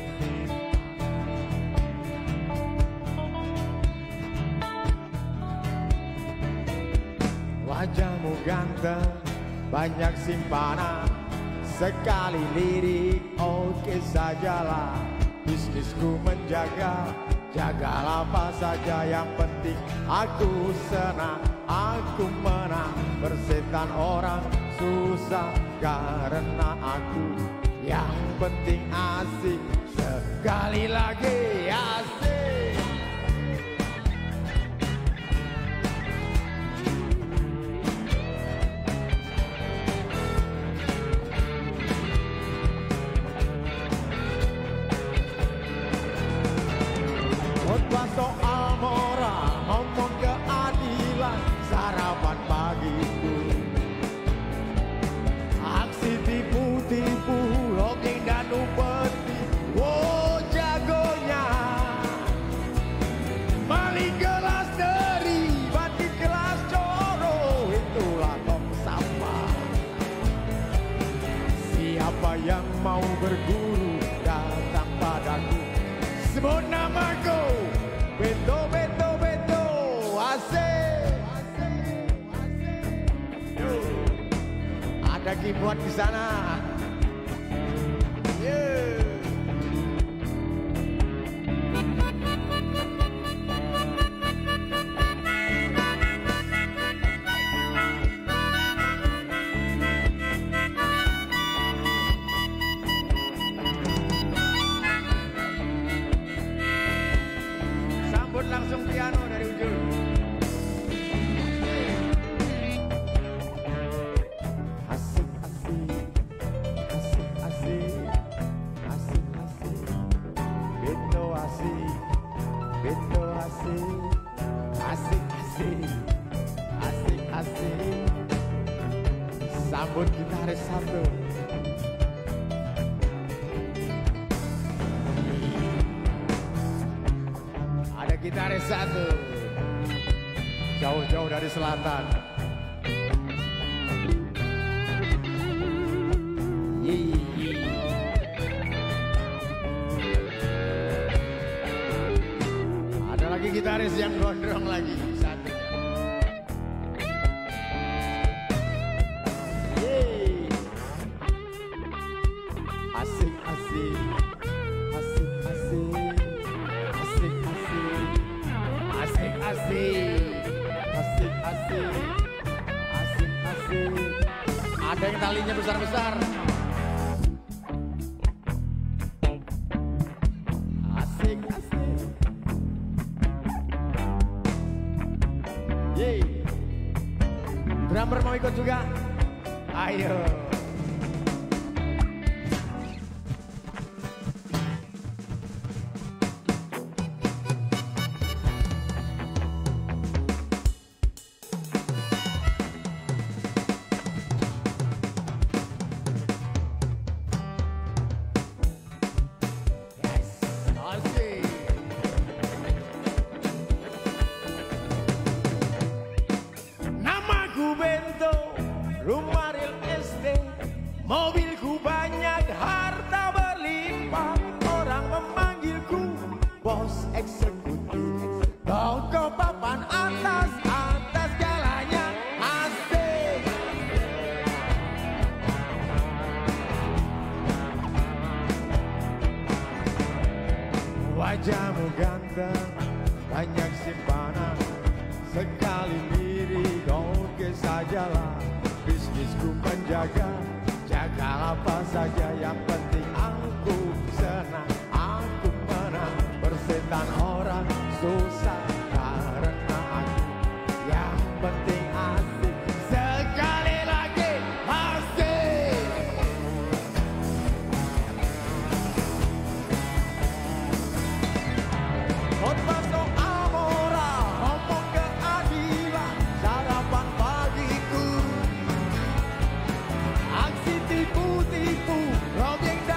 Wajahmu ganteng, banyak simpanan, sekali lirik oke sajalah. Bisnisku menjaga, jagalah apa saja, yang penting aku senang, aku menang. Bersetan orang susah karena aku, yang penting asik. Sekali lagi asik. Khotbah soal moral, ngomong keadilan, sarapan pagiku. Aksi tipu-tipu, logging dan upeti, wow jagonya. Maling gelas deri, batik gelas coro, itulah tong sampah. Siapa yang mau berguru, datang padaku. Sebut namaku, Bento, Bento, Bento, asik. Ada keyboard di sana. Yeah. Sambut langsung piano dari ujung. Asik, asik, asik, asik, asik, asik. Bento asik, Bento asik, asik, asik, asik, asik. Sambut gitaris satu. Ada gitaris satu, jauh-jauh dari selatan. Yeay. Ada lagi gitaris yang gondrong lagi satu. Yeay. Asik, asik, asik, asik. Asik, asik, asik, asik, asik, asik, asik, asik. Ada yang talinya besar-besar. Asik, asik. Yeay. Drummer mau ikut juga? Ayo. Asik. Namaku Bento, rumah real estate, mobilku banyak, harta berlimpah. Orang memanggilku bos eksekutif, toko papan atas, atas segalanya asik. Wajahmu ganteng, banyak simpanan, sekali lirik oke sajalah. Bisnisku menjaga, jagalah apa saja, yang penting aku senang, aku menang. Bersetan orang susah karena aku, yang penting asik. Sekali lagi asik. Khotbah soal moral, ngomong keadilan, sarapan pagiku. Aksi tipu-tipu, rogging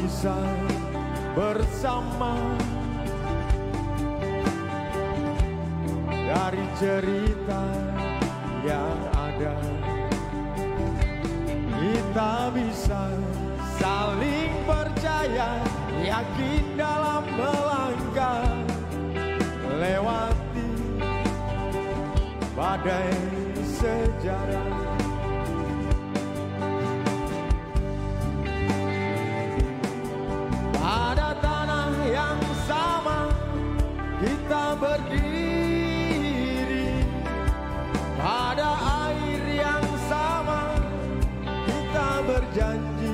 bisa bersama. Dari cerita yang ada, kita bisa saling percaya, yakin dalam melangkah, lewati badai sejarah. Pada tanah yang sama kita berdiri, pada air yang sama kita berjanji,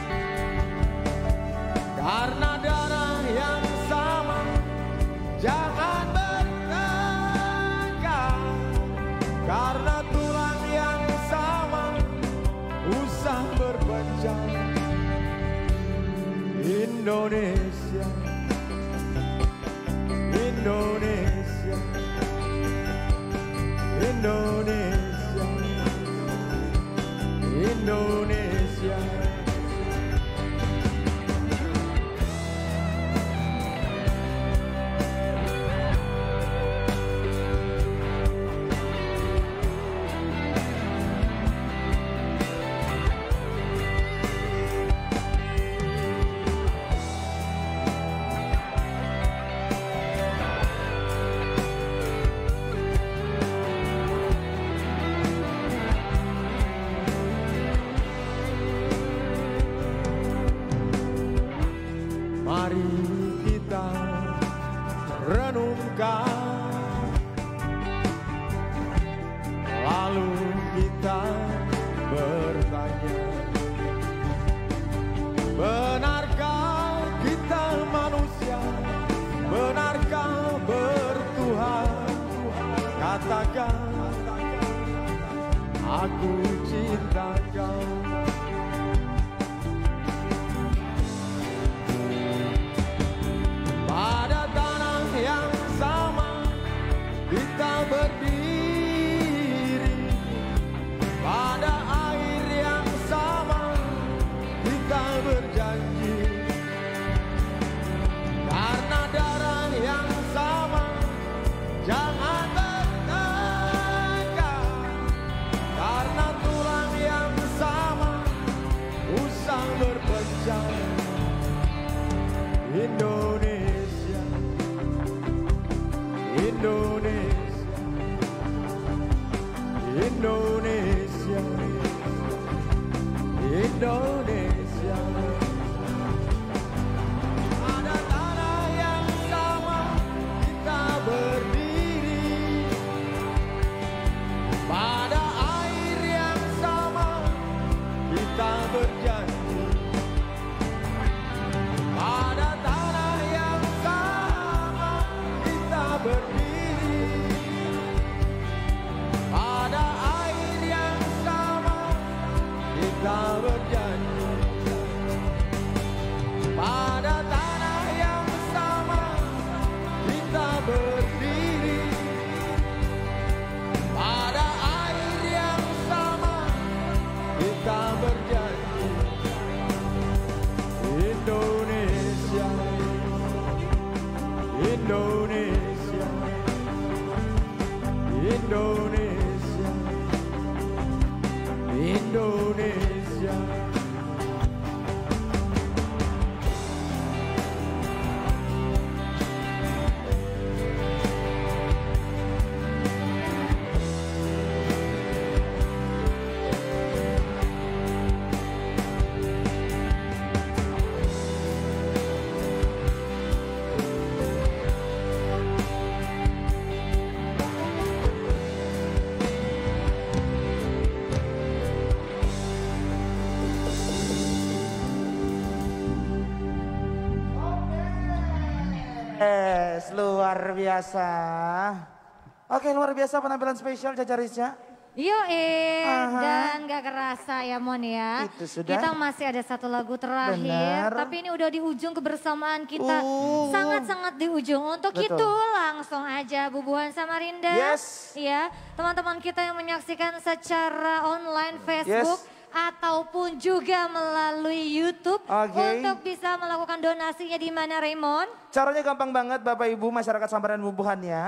karena darah yang sama jangan bertengkar, karena tulang yang sama usah berpecah. Indonesia, Indonesia, Indonesia, Indonesia. Mari kita renungkan, lalu kita bertanya, benarkah kita manusia, benarkah bertuhan? Katakan, aku cinta kau. Pada tanah yang sama kita berdiri, pada air yang sama kita berjanji, karena darah yang sama jangan bertengkar, karena tulang yang sama usah berpecah. Indonesia, Indonesia, Indonesia, Indonesia. Ada tanah yang sama kita berdiri, pada air yang sama kita berjanji, pada tanah yang sama kita berdiri, pada air yang sama kita berjanji, pada tanah yang sama kita berdiri, pada air yang sama kita berjanji. Indonesia, Indonesia, Indonesia, Indonesia. Yes, luar biasa. Oke, luar biasa penampilan spesial Caca Risha. Yoi, Aha. dan gak kerasa ya Mon ya. Itu sudah. Kita masih ada satu lagu terakhir, Benar. tapi ini udah di ujung kebersamaan kita. Uh. Sangat-sangat di ujung. Untuk Betul. itu langsung aja Bubuhan Samarinda. Yes. Ya, teman-teman kita yang menyaksikan secara online Facebook. Yes. ataupun juga melalui YouTube. Oke. Untuk bisa melakukan donasinya di mana Raymond? Caranya gampang banget Bapak Ibu masyarakat Samarinda dan bubuhannya.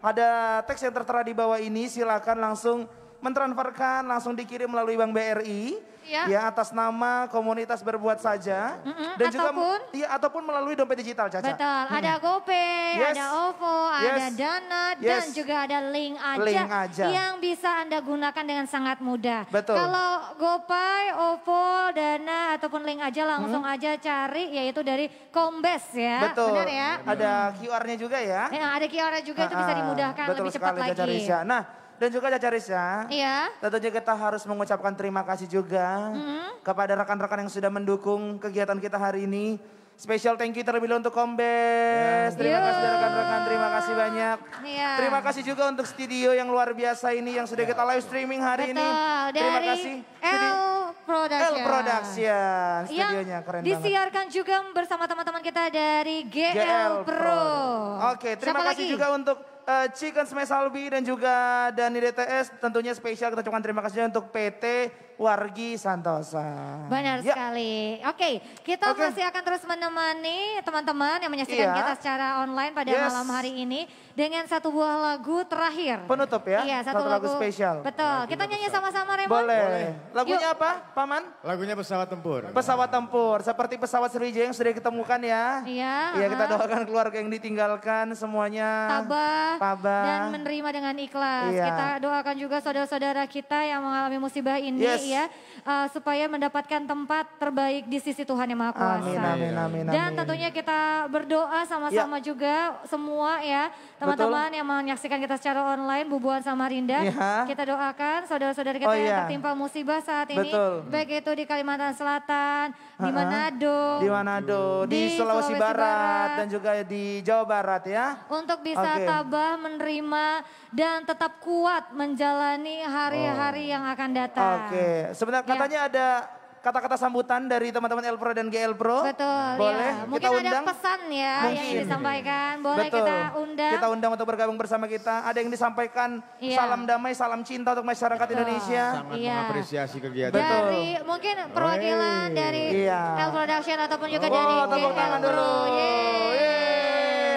Ada teks yang tertera di bawah ini, silakan langsung mentransferkan, langsung dikirim melalui Bank B R I. Ya. Ya, atas nama komunitas berbuat saja. Mm-mm, Dan juga ataupun? ya, ataupun melalui dompet digital Caca. Betul, ada GoPay, Yes. ada OVO, Yes. ada Dana, dan Yes. juga ada link aja, Link aja. yang bisa Anda gunakan dengan sangat mudah. Betul. Kalau GoPay, OVO, Dana, ataupun link aja langsung aja cari, yaitu dari Kombes ya. Betul. Benar ya? Ada Q R-nya juga ya. Ya, ada Q R juga itu bisa Ah, dimudahkan betul lebih cepat sekali, Caca lagi. Risha. Nah, dan juga Caca Risha, Iya. tentunya kita harus mengucapkan terima kasih juga kepada rekan-rekan yang sudah mendukung kegiatan kita hari ini. Special thank you terlebih dahulu untuk Kombes. Terima Yo. kasih rekan-rekan, terima kasih banyak. Iya. Terima kasih juga untuk studio yang luar biasa ini yang sudah kita live streaming hari ini. Betul, Terima dari kasih. L Production. L Production, studionya yang keren banget. disiarkan juga bersama teman-teman kita dari G L, G L Pro. Oke, terima Siapa kasih lagi? juga untuk uh, Chicken Smash Albi dan juga Dani D T S. Tentunya spesial kita ucapkan terima kasih juga untuk P T Wargi Santosa. Benar Ya. sekali. Oke, kita Oke. masih akan terus menemani teman-teman yang menyaksikan Iya. kita secara online pada Yes. malam hari ini dengan satu buah lagu terakhir. Penutup ya, Iya, satu, satu lagu spesial. Betul. Kita nyanyi sama-sama Raymond. Boleh. Lagunya Yuk. apa, Paman? Lagunya pesawat tempur. Pesawat tempur, seperti pesawat Sriwijaya yang sudah ditemukan ya. Iya. Iya, kita ah. doakan keluarga yang ditinggalkan semuanya Tabah, tabah. dan menerima dengan ikhlas. Iya. Kita doakan juga saudara-saudara kita yang mengalami musibah ini Yes. ya, uh, supaya mendapatkan tempat terbaik di sisi Tuhan Yang Maha Kuasa. Amin, amin, amin, Dan amin. tentunya kita berdoa sama-sama juga semua ya, teman-teman yang menyaksikan kita secara online, Bubuhan Samarinda. Iya. Kita doakan saudara-saudara kita Oh, yang iya. tertimpa musibah saat ini, Betul. baik itu di Kalimantan Selatan, di Ha-ha. Manado, Di Manado, di, Di Sulawesi, Sulawesi Barat, Barat. dan juga di Jawa Barat ya. untuk bisa Oke. tabah menerima dan tetap kuat menjalani hari-hari yang akan datang. Oke, sebenarnya Ya. katanya ada kata-kata sambutan dari teman-teman L Pro dan G L Pro. Betul, Boleh ya. Mungkin kita ada undang? pesan ya yang Mungkin. ingin disampaikan. Boleh Betul. kita undang. Kita undang untuk bergabung bersama kita. Ada yang disampaikan Iya. salam damai, salam cinta untuk masyarakat Betul. Indonesia. Sangat Iya. mengapresiasi kegiatan. Betul. Dari mungkin perwakilan Wey. dari Iya. L Production ataupun juga Oh, dari tepuk G L tangan Pro. dulu. Yeay. Yeay.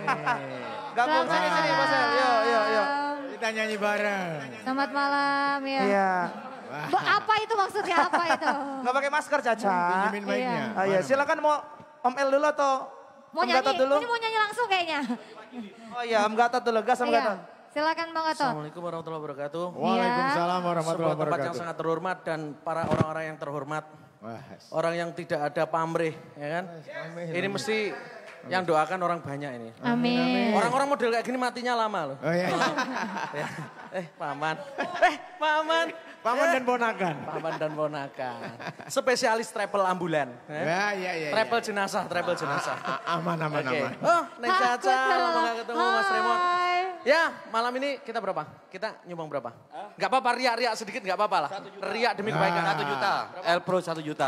Gabung Selamat sini sini Mas El. malam. Yuk, yuk, yuk. Kita nyanyi bareng. Selamat malam ya. Iya. Bu, apa itu maksudnya apa itu? Nggak pakai masker Caca. Pinjemin mic-nya. Ah, iya, Mana? silakan mau Om El dulu atau Mau Om nyanyi? Gatot dulu? Ini mau nyanyi langsung kayaknya. Oh iya, Om Gatot dulu. Gas Om Iya. Gatot. Silakan Bang Gatot. Assalamualaikum warahmatullahi wabarakatuh. Waalaikumsalam warahmatullahi Sebuah tempat yang wabarakatuh. sangat terhormat dan para orang-orang yang terhormat. Wah, Orang yang tidak ada pamrih, ya kan? Ini mesti yang doakan orang banyak ini. Amin. Orang-orang model kayak gini matinya lama loh. oh iya. Ya. Eh, paman. Eh, paman. Paman Eh, dan ponakan. Paman dan ponakan. Spesialis travel ambulan. eh. Ya, ya, ya. Travel jenazah, travel jenazah. A- Aman, aman, Oke. aman. Oh, Neng Aku Caca, telah- lama gak ketemu Mas Raymond. Hai. Ya, malam ini kita berapa? Kita nyumbang berapa? Gak apa-apa, riak-riak sedikit gak apa-apa lah. Riak demi kebaikan. Ah. Satu juta. L Pro satu juta.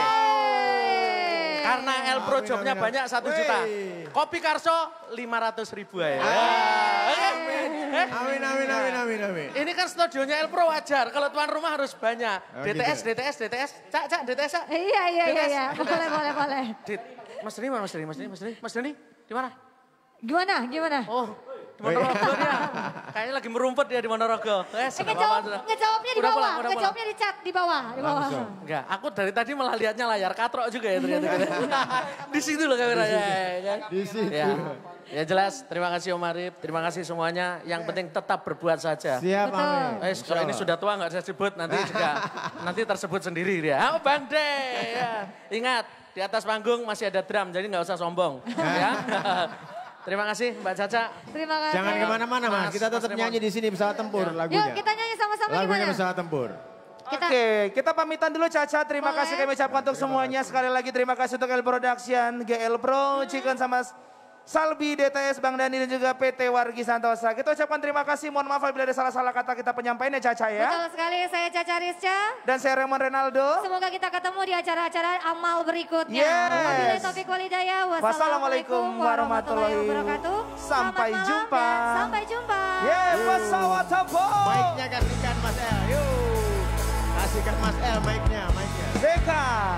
Yeay. Karena El Pro Amin, jobnya amin, banyak satu amin. juta. Wey. Kopi Karso lima ratus ribu aja. Amin, amin, amin, amin, amin. Ini kan studionya El Pro wajar. Kalau tuan rumah harus banyak. Oh, D T S, gitu. D T S, D T S. Cak, cak, D T S, cak. Iya, iya, iya, Bebas. iya. Boleh, boleh, boleh. Dit, Mas Deni mana Mas Deni? Mas Deni, Mas Deni, Mas Deni, di mana? Gimana, gimana? Oh, di Ponorogo dia. Kayaknya lagi merumpet dia di Ponorogo. Eh, Eh, ngejawab, ngejawabnya di Udah bawah, pulang, udah pulang. ngejawabnya di chat, di bawah, di bawah. Langsung. Enggak, aku dari tadi malah lihatnya layar katrok juga ya ternyata. Di situ loh kameranya. ya kan? Di situ. Ya. Ya jelas, terima kasih Om Arif, terima kasih semuanya. Yang penting tetap berbuat saja. Siap, Betul. amin. Eh, kalau ini sudah tua nggak saya sebut, nanti juga nanti tersebut sendiri dia. Oh, Bang De, ya. Ingat di atas panggung masih ada drum, jadi nggak usah sombong. ya. Terima kasih Mbak Caca. Terima kasih. Jangan kemana-mana, Mas. Mas, Kita tetap Mas nyanyi di sini pesawat tempur Yuk, lagunya. kita nyanyi sama-sama Lagunya gimana? pesawat tempur. Kita- Oke, kita pamitan dulu Caca. Terima Boleh. kasih kami ucapkan untuk semuanya. Sekali lagi terima kasih untuk L Production, G L Pro, Chicken sama Salbi, D T S, Bang Dani dan juga P T Wargi Santosa. Kita ucapkan terima kasih. Mohon maaf apabila ada salah-salah kata kita penyampaiannya Caca ya. Betul sekali, saya Caca Rizca. Dan saya Raymond Renaldo. Semoga kita ketemu di acara-acara amal berikutnya. Yes. Wabillahi taufiq walhidayah. Wassalamualaikum warahmatullahi wabarakatuh. Sampai Selamat malam jumpa. dan sampai jumpa. Yeay, pesawat tempur. Mic-nya kasihkan Mas El. Yuk. Kasih Kasihkan Mas El mic-nya, mic-nya. Dekat.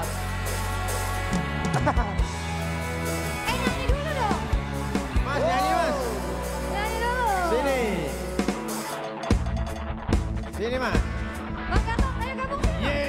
Eh nyanyi dulu dong. Mas nyanyi Mas. Nyanyi dulu. Sini. Sini Mas. Bang Gatot, ayo gabung sini. Bang. Nyanyi.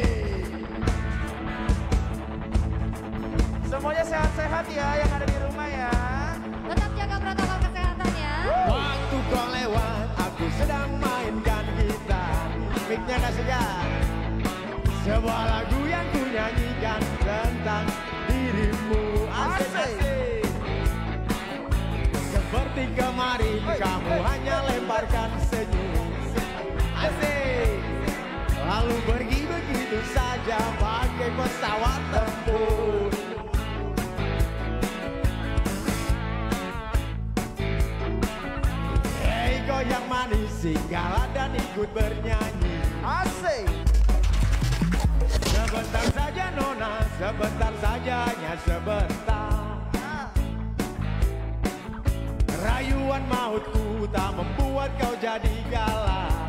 Semuanya sehat-sehat ya yang ada di rumah ya. Tetap jaga protokol kesehatan ya. Waktu kau lewat, aku sedang mainkan gitar. Mic-nya kasihkan. Sebuah lagu yang ku nyanyikan tentang dirimu. Asik-asik. Seperti kemarin kamu hanya lemparkan senyum. Asik. Lalu pergi begitu saja pakai pesawat tempur. Hei goyang manis singgahlah dan ikut bernyanyi. Asik. Sebentar saja nona, sebentar saja, hanya sebentar. Rayuan mautku tak membuat kau jadi galak.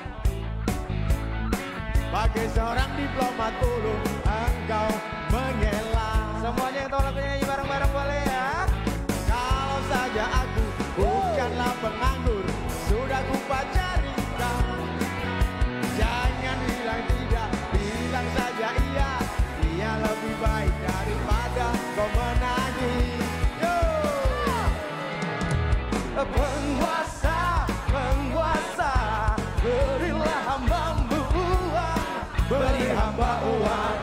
Bagai seorang diplomat ulung, engkau mengelak. Semuanya yang tahu lagunya nyanyi bareng-bareng boleh ya. Kalau saja aku bukanlah penganggur, sudah ku pacari kau. Jangan bilang tidak, bilang saja iya. Dia lebih baik daripada kau menangis. Yo! Penguasa, penguasa, berilah hambamu uang, beri hamba uang,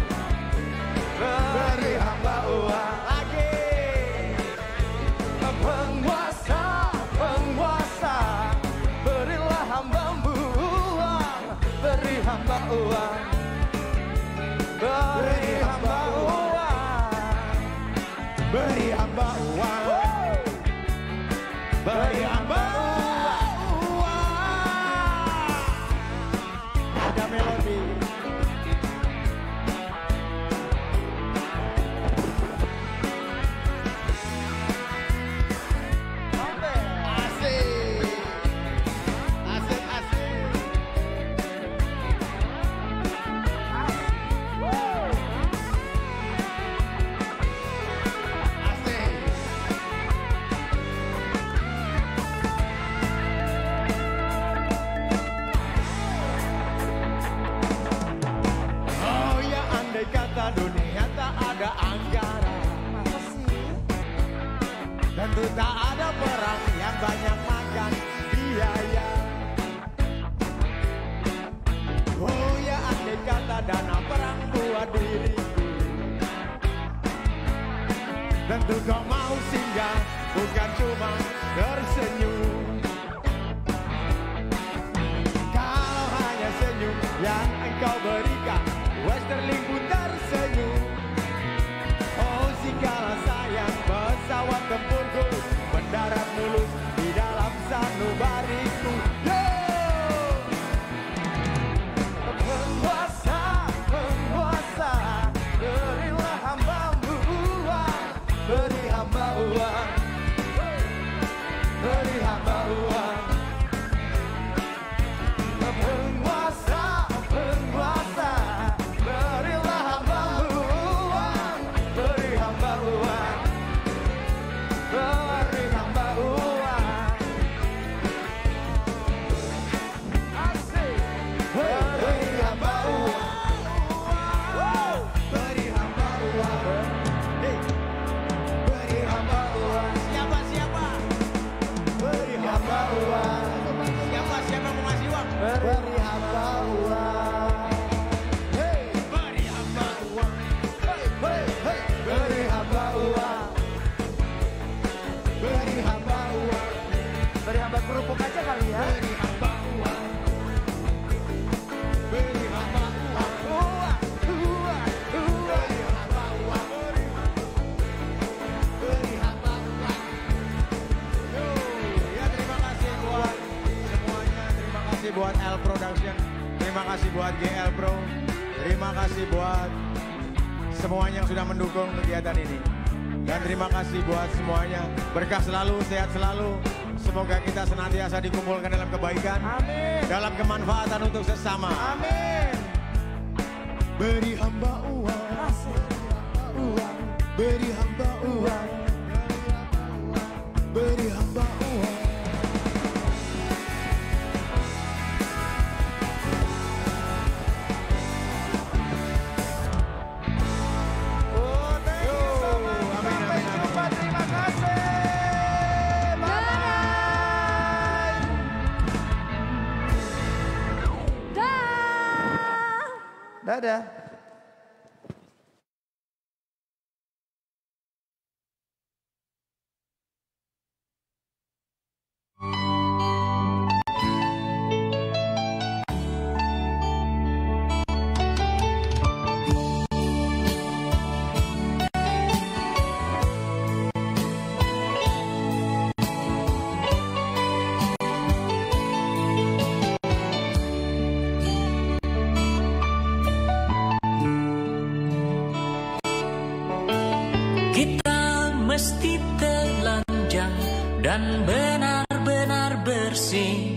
beri hamba uang. Lagi. Penguasa, penguasa, berilah hambamu uang, beri hamba uang, beri hamba uang, Beri hamba uang. Beri hamba uang. Ada melodi. Asik. Asik, asik. Asik. Oh ya andai kata dunia tak ada anggaran, tentu tak ada perang yang banyak makan biaya. Oh ya andai kata dana perang buat diriku, tentu kau mau singgah bukan cuma tersenyum. Kalau hanya senyum yang engkau berikan, Westerling pun tersenyum. Oh sikala sayang pesawat tempurku mendarat mulus di dalam sanubariku. Yo! penguasa, penguasa, berilah hambamu uang, beri hamba uang, beri hamba uang. Penguasa, penguasa, berilah hambamu uang, beri hamba uang, beri hamba uang. Asik. Beri hamba uang, Beri hamba uang. Hey, beri hamba uang, siapa siapa? beri hamba uang, Siapa siapa mau ngasih uang? beri hamba uang. Hey, Beri hamba uang. hey, hey, hey, beri hamba uang, beri hamba uang, beri hamba kerupuk aja kali ya. Beri hamba uang. Beri hamba uang. Uang, uang, uang. Beri hamba uang. Beri hamba uang. Yo, ya terima kasih buat semuanya. Terima kasih buat L Production. Terima kasih buat G L Pro. Terima kasih buat semuanya yang sudah mendukung kegiatan ini. Dan terima kasih buat semuanya. Berkah selalu, sehat selalu. Semoga kita senantiasa dikumpulkan dalam kebaikan. Amin. Dalam kemanfaatan untuk sesama. Amin. beri hamba uang, beri hamba uang, beri hamba uang. Dadah. Mesti telanjang dan benar-benar bersih,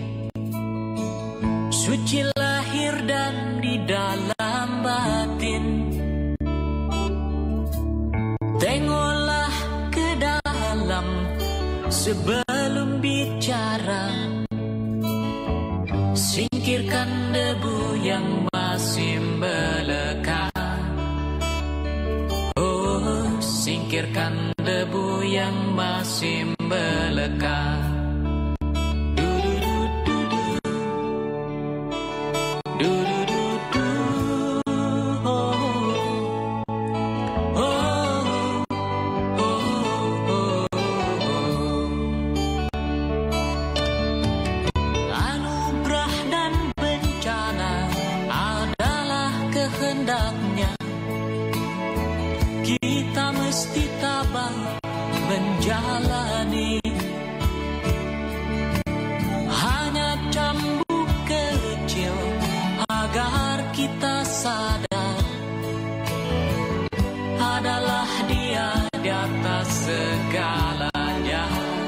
suci lahir dan di dalam batin. Tengoklah ke dalam sebelum bicara, singkirkan debu yang masih melekat. Singkirkan debu yang masih melekat. Anugerah dan bencana adalah kehendaknya. Kita mesti tabah menjalani. Hanya cambuk kecil agar kita sadar, adalah Dia di atas segalanya.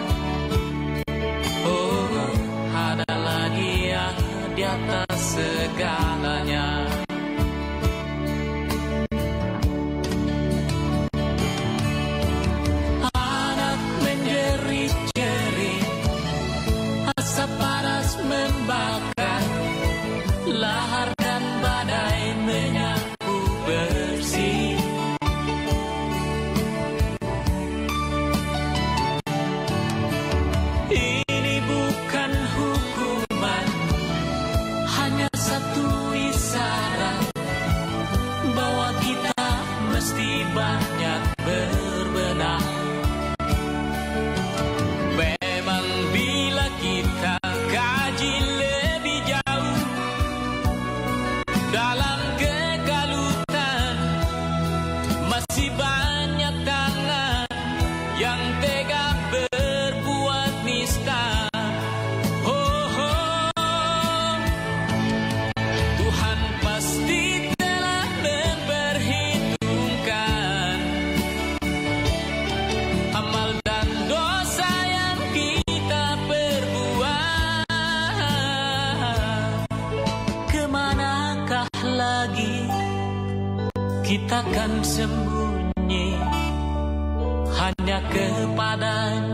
Oh, adalah Dia di atas segalanya. Membakar lahar dan badai menyapu bersih. Ini bukan hukuman, hanya satu isyarat bahwa kita mesti banyak berbenah. Memang bila kita kaji lebih jauh dalam kegalutan, masih banyak tangan yang tega berbuat nista. Oh, oh. Tuhan pasti telah memperhitungkan amal dan dosa yang kita perbuat. Kemanakah lagi kita kan sembunyi? Hanya kepada